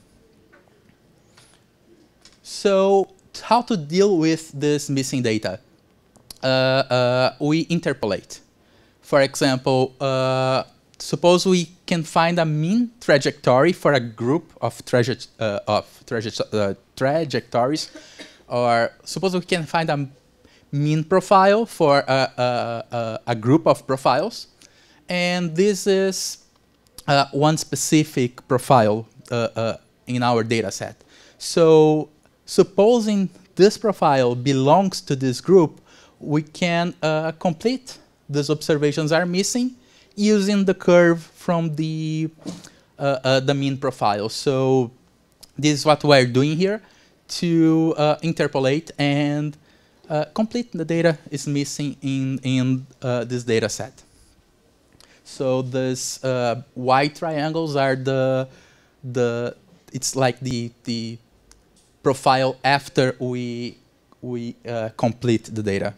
So how to deal with this missing data? Uh, uh, we interpolate. For example, uh, suppose we can find a mean trajectory for a group of, traje uh, of traje uh, trajectories, or suppose we can find a mean profile for a, a, a, a group of profiles, and this is uh, one specific profile uh, uh, in our data set. So supposing this profile belongs to this group, we can uh, complete these observations are missing using the curve from the, uh, uh, the mean profile. So this is what we're doing here to uh, interpolate and uh, complete the data is missing in, in uh, this data set. So these uh, white triangles are the, the it's like the, the profile after we, we uh, complete the data.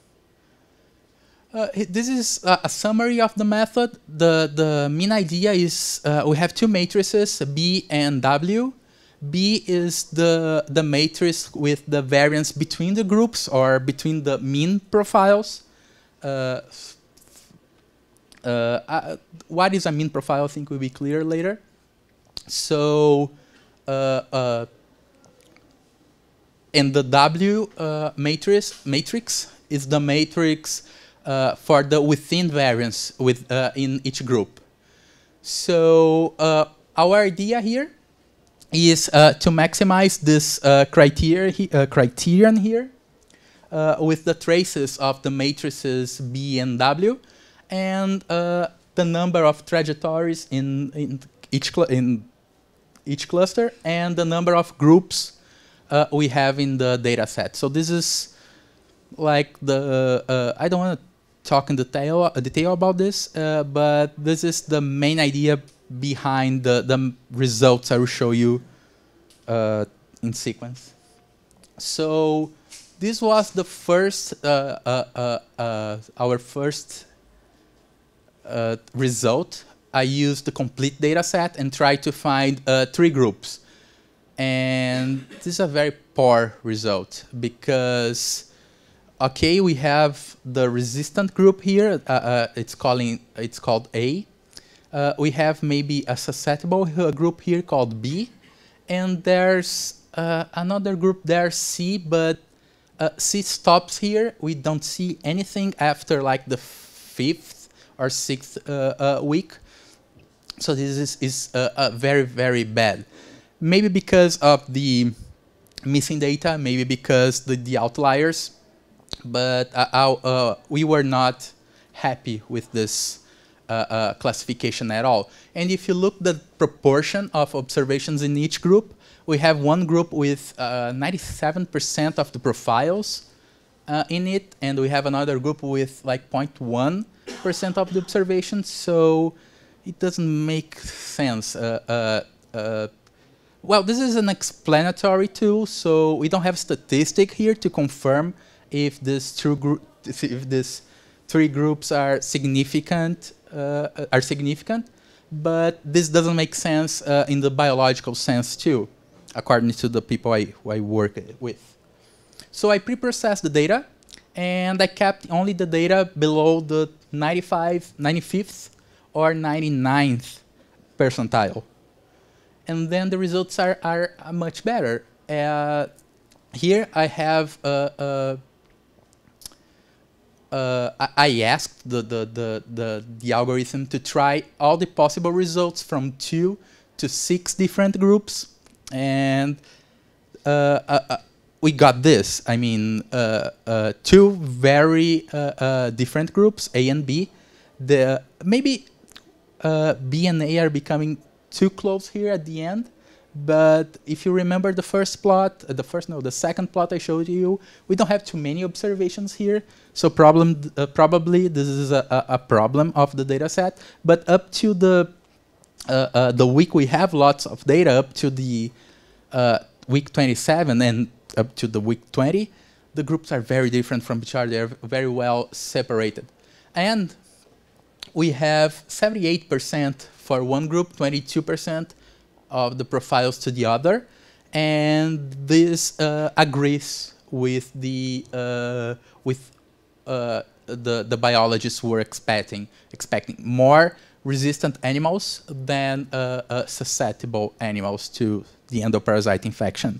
Uh, this is uh, a summary of the method. The, the main idea is uh, we have two matrices, B and W. B is the, the matrix with the variance between the groups or between the mean profiles. Uh, uh, uh, what is a mean profile, I think will be clear later. So, uh, uh, and the W uh, matrix, matrix is the matrix Uh, for the within variance with, uh, in each group. So uh, our idea here is uh, to maximize this uh, criteria he uh, criterion here uh, with the traces of the matrices B and W, and uh, the number of trajectories in, in, each, cl in each cluster, and the number of groups uh, we have in the data set. So this is like the, uh, I don't want to talk in detail, uh, detail about this, uh, but this is the main idea behind the, the results I will show you uh, in sequence. So this was the first, uh, uh, uh, uh, our first uh, result. I used the complete data set and tried to find uh, three groups. And this is a very poor result because okay, we have the resistant group here. Uh, uh, it's calling it's called A. uh, we have maybe a susceptible uh, group here called B, and there's uh, another group there, C, but uh, C stops here. We don't see anything after like the fifth or sixth uh, uh, week. So this is, is uh, uh, very, very bad. Maybe because of the missing data, maybe because the, the outliers, but uh, uh, we were not happy with this uh, uh, classification at all. And if you look the proportion of observations in each group, we have one group with ninety-seven percent uh, of the profiles uh, in it, and we have another group with like zero point one percent of the observations, so it doesn't make sense. Uh, uh, uh, well, this is an explanatory tool, so we don't have statistic here to confirm if this two group, if this three groups are significant, uh, are significant. But this doesn't make sense uh, in the biological sense too, according to the people I, I work with. So I pre-processed the data, and I kept only the data below the ninety-five, ninety-fifth or ninety-ninth percentile. And then the results are, are much better. Uh, here I have, uh, uh, uh, I, I asked the, the, the, the, the algorithm to try all the possible results from two to six different groups. And uh, uh, uh, we got this. I mean, uh, uh, two very uh, uh, different groups, A and B. The, maybe uh, B and A are becoming too close here at the end, but if you remember the first plot, uh, the first, no, the second plot I showed you, we don't have too many observations here, so problem, uh, probably this is a, a, a problem of the data set, but up to the, uh, uh, the week we have lots of data, up to the uh, week twenty-seven and up to the week twenty, the groups are very different from each other, they're very well separated. And we have seventy-eight percent for one group, twenty-two percent of the profiles to the other, and this uh, agrees with the uh, with uh, the the biologists were expecting expecting more resistant animals than uh, uh, susceptible animals to the endoparasite infection.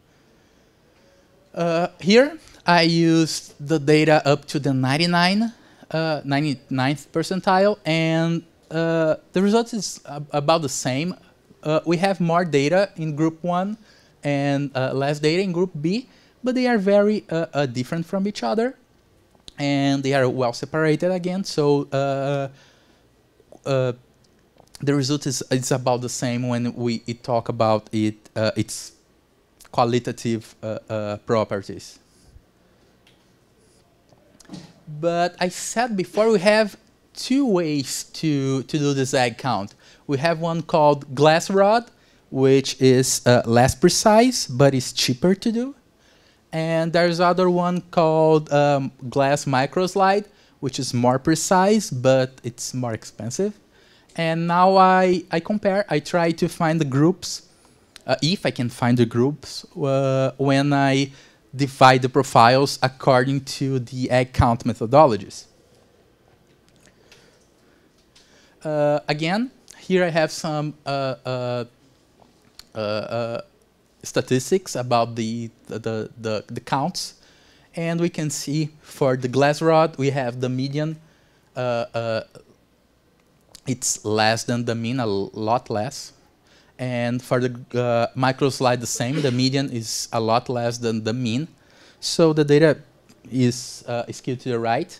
Uh, here I used the data up to the ninety-nine, uh, ninety-ninth percentile, and Uh, the result is uh, about the same. Uh, we have more data in group one and uh, less data in group B, but they are very uh, uh, different from each other, and they are well separated again. So uh, uh, the result is it's about the same when we it talk about it uh, its qualitative uh, uh, properties. But I said before, we have two ways to, to do this egg count. We have one called glass rod, which is uh, less precise, but is cheaper to do. And there's other one called um, glass microslide, which is more precise, but it's more expensive. And now I, I compare, I try to find the groups, uh, if I can find the groups, uh, when I divide the profiles according to the egg count methodologies. Uh, again, here I have some uh, uh, uh, uh, statistics about the the, the the counts, and we can see for the glass rod we have the median. Uh, uh, it's less than the mean, a lot less, and for the uh, microslide the same. The median is a lot less than the mean, so the data is uh, skewed to the right.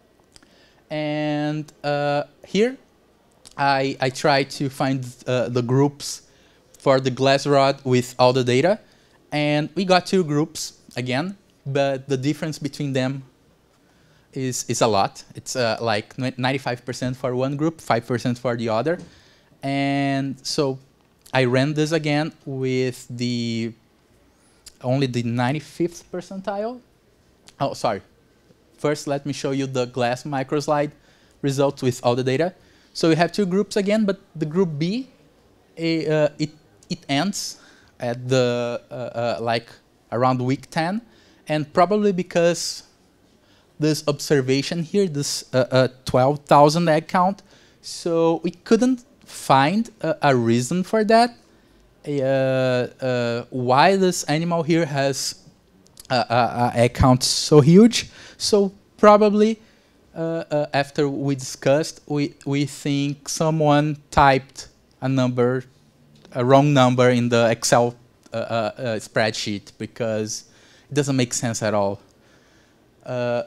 And uh, here. I, I try to find uh, the groups for the glass rod with all the data, and we got two groups again, but the difference between them is, is a lot. It's uh, like ninety-five percent for one group, five percent for the other. And so I ran this again with the only the ninety-fifth percentile. Oh, sorry. First, let me show you the glass microslide results with all the data. So we have two groups again, but the group B, uh, it it ends at the uh, uh, like around week ten, and probably because this observation here, this uh, uh, twelve thousand egg count, So we couldn't find a, a reason for that. Uh, uh, why this animal here has a, a, a account so huge? So probably uh, uh, after we discussed, we we think someone typed a number, a wrong number in the Excel uh, uh, uh, spreadsheet, because it doesn't make sense at all. Uh,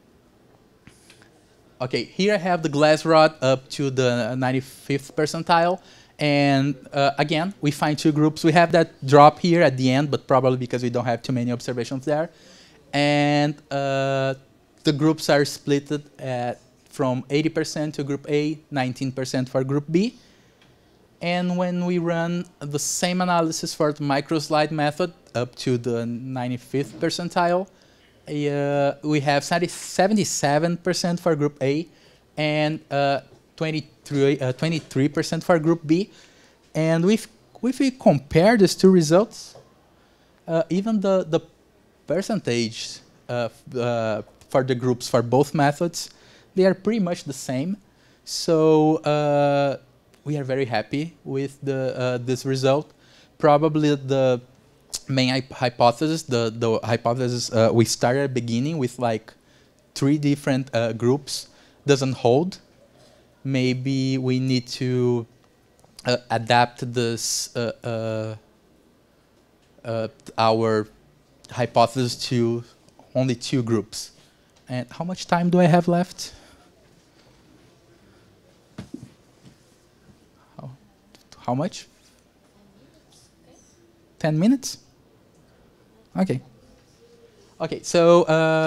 okay, here I have the glass rod up to the ninety-fifth percentile. And uh, again, we find two groups. We have that drop here at the end, but probably because we don't have too many observations there. And uh, the groups are split at from eighty percent to group A, nineteen percent for group B. And when we run the same analysis for the microslide method up to the ninety-fifth percentile, uh, we have seventy-seven percent for group A and uh, twenty-three percent for group B. And if, if we compare these two results, uh, even the, the percentage uh, uh, for the groups for both methods, they are pretty much the same. So uh, we are very happy with the, uh, this result. Probably the main hypothesis, the, the hypothesis uh, we started at the beginning with like three different uh, groups doesn't hold. Maybe we need to uh, adapt this uh, uh, uh, our hypothesis to only two groups. And how much time do I have left? How, how much? Ten minutes? Okay. Okay. So. Uh,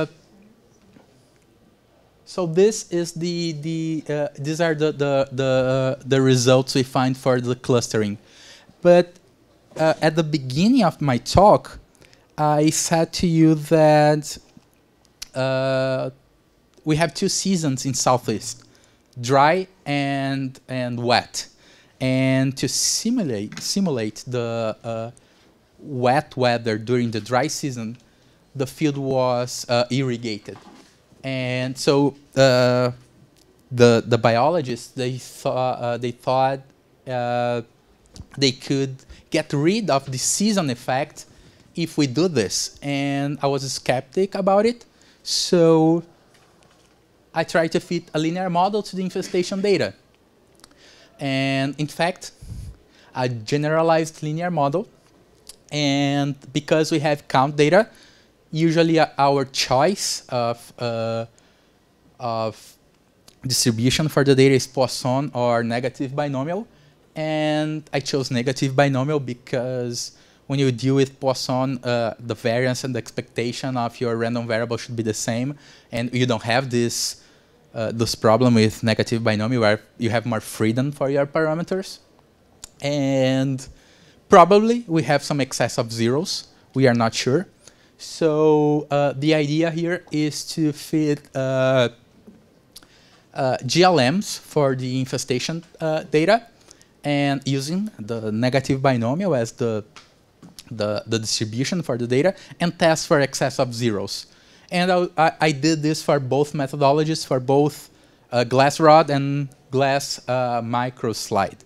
So this is the the uh, these are the the the uh, the results we find for the clustering, but uh, at the beginning of my talk, I said to you that uh, we have two seasons in Southeast, dry and and wet, and to simulate simulate the uh, wet weather during the dry season, the field was uh, irrigated. And so uh, the the biologists they thought uh, they thought uh, they could get rid of the season effect if we do this, and I was a skeptic about it. So I tried to fit a linear model to the infestation data, and in fact, a generalized linear model. And because we have count data, usually uh, our choice of, uh, of distribution for the data is Poisson or negative binomial. And I chose negative binomial because when you deal with Poisson, uh, the variance and the expectation of your random variable should be the same. And you don't have this, uh, this problem with negative binomial where you have more freedom for your parameters. And probably we have some excess of zeros. We are not sure. So uh, the idea here is to fit uh, uh, G L Ms for the infestation uh, data, and using the negative binomial as the, the the distribution for the data, and test for excess of zeros. And I, I, I did this for both methodologies, for both uh, glass rod and glass uh, microslide.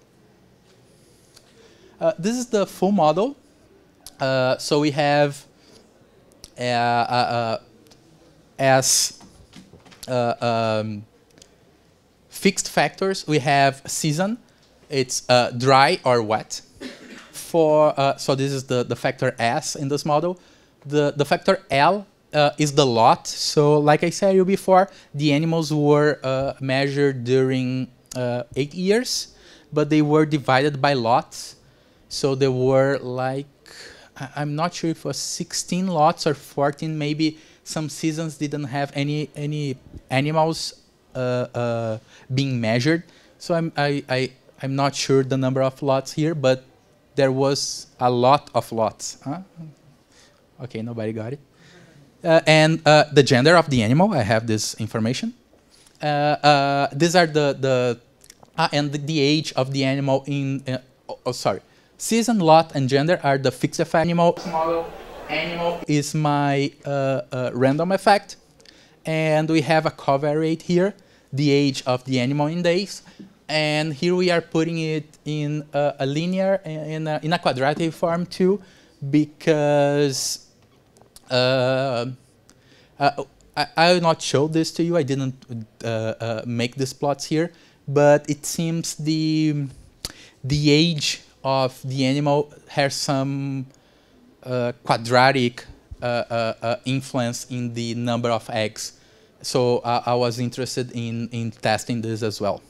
Uh, this is the full model. Uh, so we have Uh, uh, uh, as uh, um, fixed factors, we have season. It's uh, dry or wet. For uh, so this is the the factor S in this model. The the factor L uh, is the lot. So like I said you before, the animals were uh, measured during uh, eight years, but they were divided by lots. So there were like, I'm not sure if it was sixteen lots or fourteen. Maybe some seasons didn't have any any animals uh, uh, being measured. So I'm I, I I'm not sure the number of lots here, but there was a lot of lots. Huh? Okay, nobody got it. Uh, and uh, the gender of the animal, I have this information. Uh, uh, these are the the uh, and the, the age of the animal in. Uh, oh, oh, sorry. Season, lot, and gender are the fixed effect. Animal model, animal is my uh, uh, random effect, and we have a covariate here the age of the animal in days. And here we are putting it in a, a linear, in a, in a quadratic form too, because uh, uh, I, I will not show this to you. I didn't uh, uh, make these plots here, but it seems the the age of the animal has some uh, quadratic uh, uh, uh, influence in the number of eggs. So uh, I was interested in in testing this as well.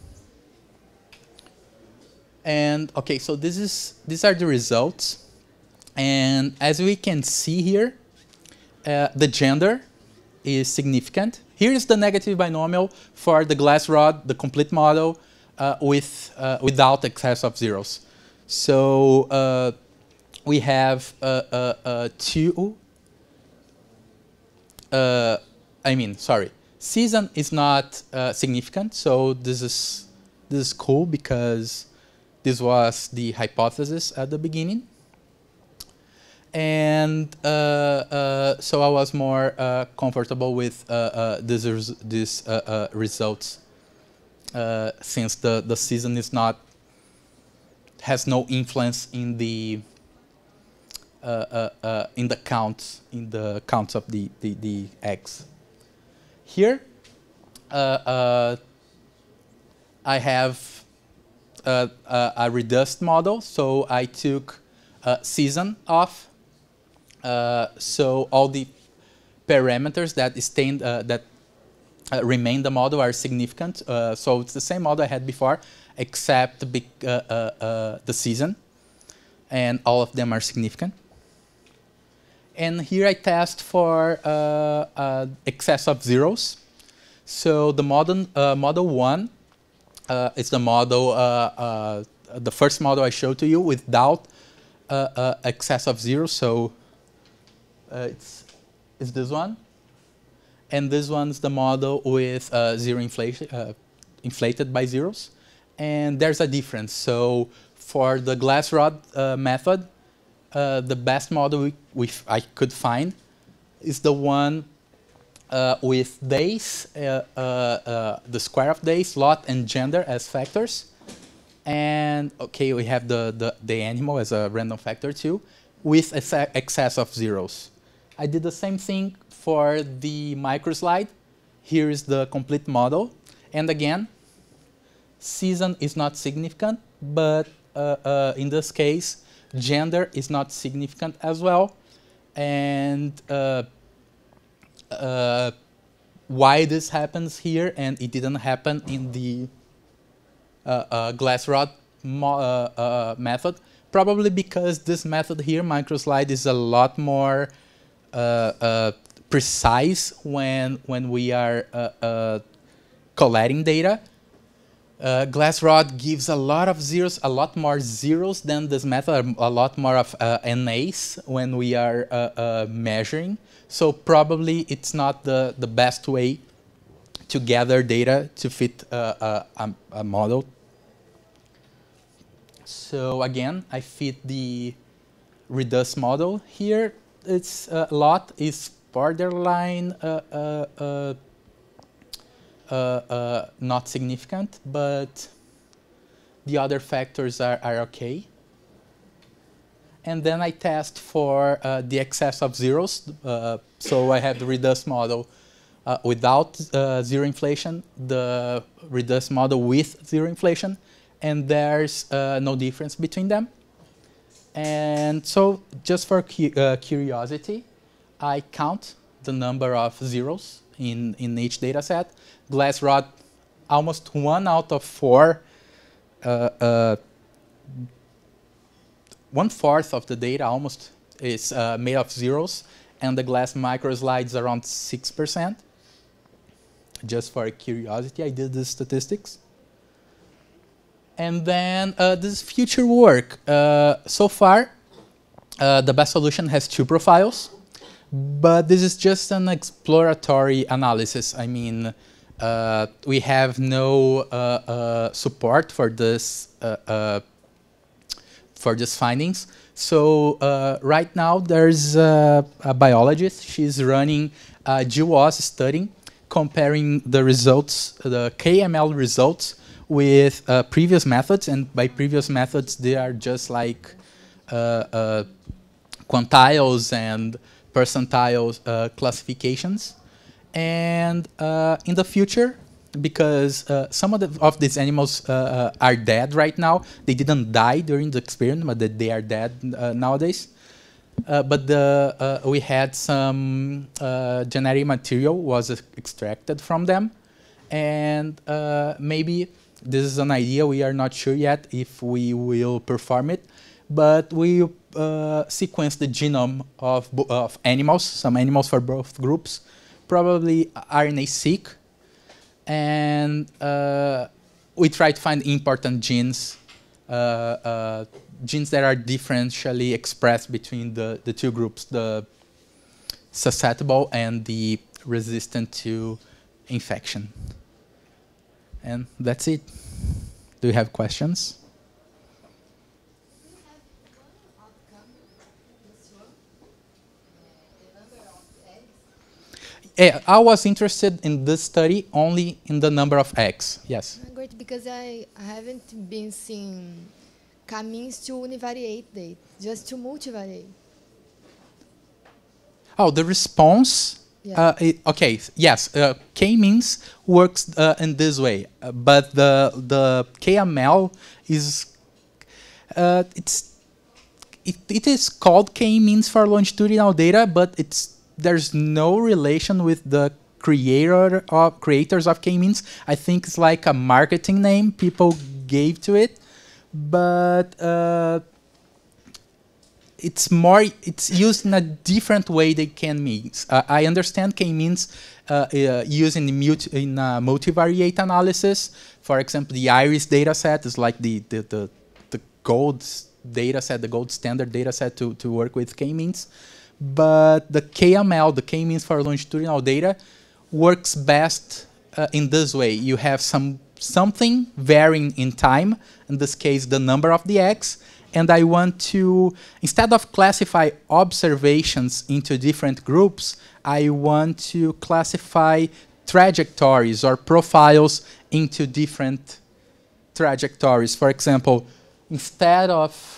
And okay, so this is these are the results, and as we can see here, uh, the gender is significant. Here is the negative binomial for the glass rod, the complete model, uh, with uh, without excess of zeros. So uh, we have uh, uh, uh, two. Uh, I mean, sorry, season is not uh, significant. So this is this is cool because this was the hypothesis at the beginning. And uh, uh, so I was more uh, comfortable with uh, uh, this res this uh, uh, results uh, since the the season is not has no influence in the uh, uh, uh, in the counts in the counts of the the, the eggs. Here uh, uh, I have uh, uh, a reduced model, so I took uh, season off. Uh, so all the parameters that stayed, uh, that uh, remain the model are significant. Uh, so it's the same model I had before, except the, uh, uh, uh, the season, and all of them are significant. And here I test for uh, uh, excess of zeros. So the model uh, model one uh, is the model, uh, uh, the first model I showed to you without uh, uh, excess of zeros. So Uh, it's, it's this one, and this one's the model with uh, zero inflation, uh, inflated by zeros, and there's a difference. So for the glass rod uh, method, uh, the best model we, we I could find is the one uh, with days, uh, uh, uh, the square of days, lot, and gender as factors, and okay, we have the the, the animal as a random factor too, with excess of zeros. I did the same thing for the microslide. Here is the complete model. And again, season is not significant, but uh, uh, in this case, gender is not significant as well. And uh, uh, why this happens here and it didn't happen in the uh, uh, glass rod mo uh, uh, method, probably because this method here, microslide, is a lot more Uh, uh, precise when when we are uh, uh, collecting data. Uh, glass rod gives a lot of zeros, a lot more zeros than this method, a lot more of uh, N As when we are uh, uh, measuring. So probably it's not the, the best way to gather data to fit uh, uh, a, a model. So again, I fit the reduced model here. Its uh, lot is borderline uh, uh, uh, uh, uh, not significant, but the other factors are, are okay. And then I test for uh, the excess of zeros. Uh, so I have the reduced model uh, without uh, zero inflation, the reduced model with zero inflation, and there's uh, no difference between them. And so just for cu uh, curiosity, I count the number of zeros in, in each data set. Glass rod, almost one out of four, uh, uh, one fourth of the data almost is uh, made of zeros, and the glass microslide is around six percent. Just for curiosity, I did the statistics. And then uh, this is future work. Uh, so far, uh, the best solution has two profiles, but this is just an exploratory analysis. I mean, uh, we have no uh, uh, support for this uh, uh, for these findings. So uh, right now, there's uh, a biologist. She's running a G W A S study comparing the results, the K M L results, with uh, previous methods, and by previous methods, they are just like uh, uh, quantiles and percentiles uh, classifications. And uh, in the future, because uh, some of, the, of these animals uh, uh, are dead right now, they didn't die during the experiment, but they are dead uh, nowadays. Uh, but the, uh, we had some uh, genetic material was extracted from them, and uh, maybe this is an idea. We are not sure yet if we will perform it, but we uh, sequence the genome of of animals, some animals for both groups, probably R N A-seq, and uh, we try to find important genes. Uh, uh, genes that are differentially expressed between the, the two groups, the susceptible and the resistant to infection. And that's it. Do you have questions? Yeah, I was interested in this study only in the number of eggs. Yes. Great, because I haven't been seeing k-means to univariate data, just to multivariate. Oh, the response. Yeah. Uh, it, okay. Yes. Uh, K-means works uh, in this way, uh, but the the K M L is uh, it's it, it is called K-means for longitudinal data, but it's there's no relation with the creator of creators of K-means. I think it's like a marketing name people gave to it. But uh, it's more, it's used in a different way than K-means. Uh, I understand K-means uh, uh, used in, mut in uh, multivariate analysis. For example, the IRIS data set is like the, the, the, the gold data set, the gold standard data set to, to work with K-means. But the K M L, the K-means for longitudinal data, works best uh, in this way. You have some something varying in time, in this case the number of the eggs, and I want to, instead of classify observations into different groups, I want to classify trajectories or profiles into different trajectories. For example, instead of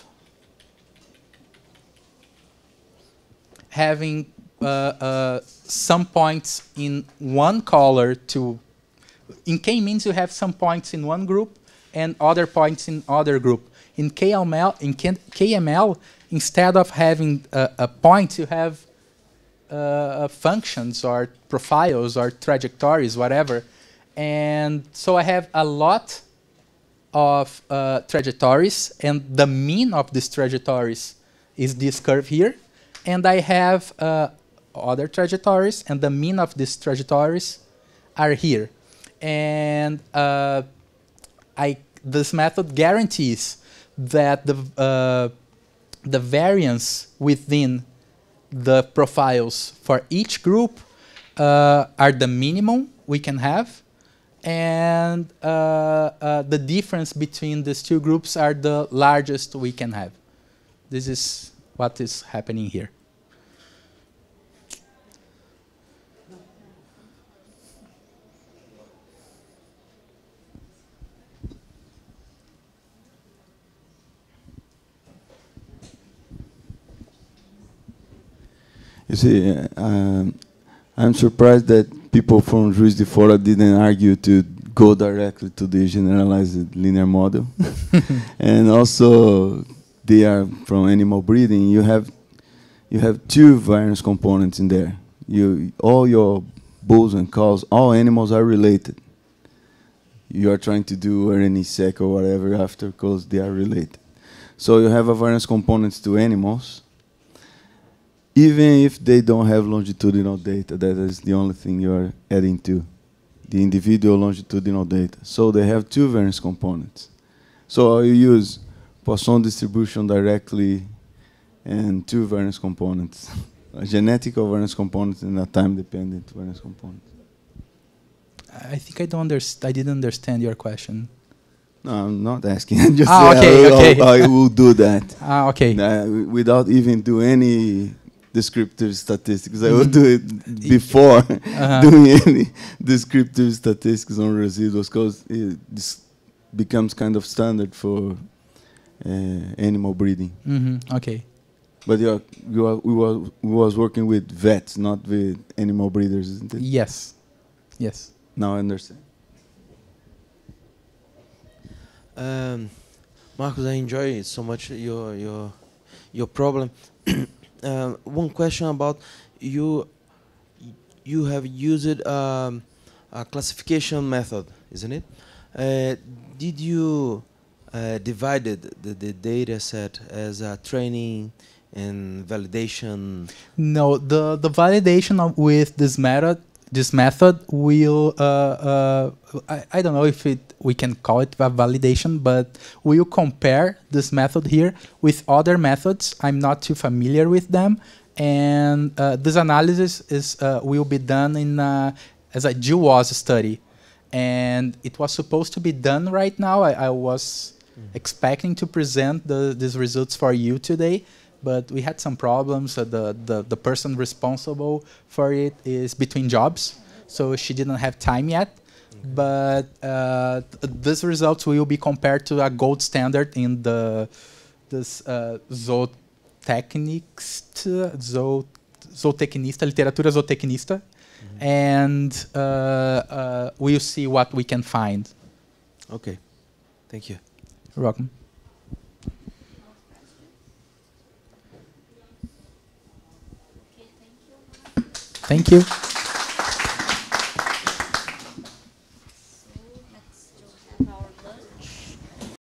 having uh, uh, some points in one color to in K-means, you have some points in one group and other points in other group. In K M L, in K M L, instead of having a, a point, you have uh, functions or profiles or trajectories, whatever. And so I have a lot of uh, trajectories, and the mean of these trajectories is this curve here. And I have uh, other trajectories, and the mean of these trajectories are here. And uh, I, this method guarantees that the, uh, the variance within the profiles for each group uh, are the minimum we can have, and uh, uh, the difference between these two groups are the largest we can have. This is what is happening here. You see, uh, um, I'm surprised that people from Juiz de Fora didn't argue to go directly to the generalized linear model. And also, they are from animal breeding. You have you have two variance components in there. You all your bulls and cows, all animals are related. You are trying to do R N A-seq or whatever after because they are related. So you have a variance components to animals. Even if they don't have longitudinal data, that is the only thing you are adding to, the individual longitudinal data. So they have two variance components. So you use Poisson distribution directly and two variance components, a genetic variance component and a time-dependent variance component. I think I don't underst I didn't understand your question. No, I'm not asking. I'm just ah, okay, I, okay. I, I will do that. Ah, okay. Uh, without even do any descriptive statistics. I would do it before Uh-huh. doing any descriptive statistics on residuals, because it this becomes kind of standard for uh, animal breeding. Mm-hmm. Okay. But you are, you are, we, were, we was working with vets, not with animal breeders, isn't it? Yes. Yes. Now I understand. Um, Marcos, I enjoy so much your your your problem. um, one question about you. You have used um, a classification method, isn't it? Uh, did you uh, divided the, the data set as a training and validation? No, the the validation of, with this method this method will uh, uh, I, I don't know if it we can call it a validation, but we'll compare this method here with other methods. I'm not too familiar with them, and uh, this analysis is uh, will be done in uh, as a G W A S study, and it was supposed to be done right now. I, I was mm. expecting to present the, these results for you today, but we had some problems. Uh, the, the, the person responsible for it is between jobs, so she didn't have time yet. Okay. But uh, th these results will be compared to a gold standard in the this uh, zootechnista, zoot, zootechnista, literatura zootechnista, mm-hmm. and uh, uh, we'll see what we can find. Okay, thank you. You're welcome. Thank you.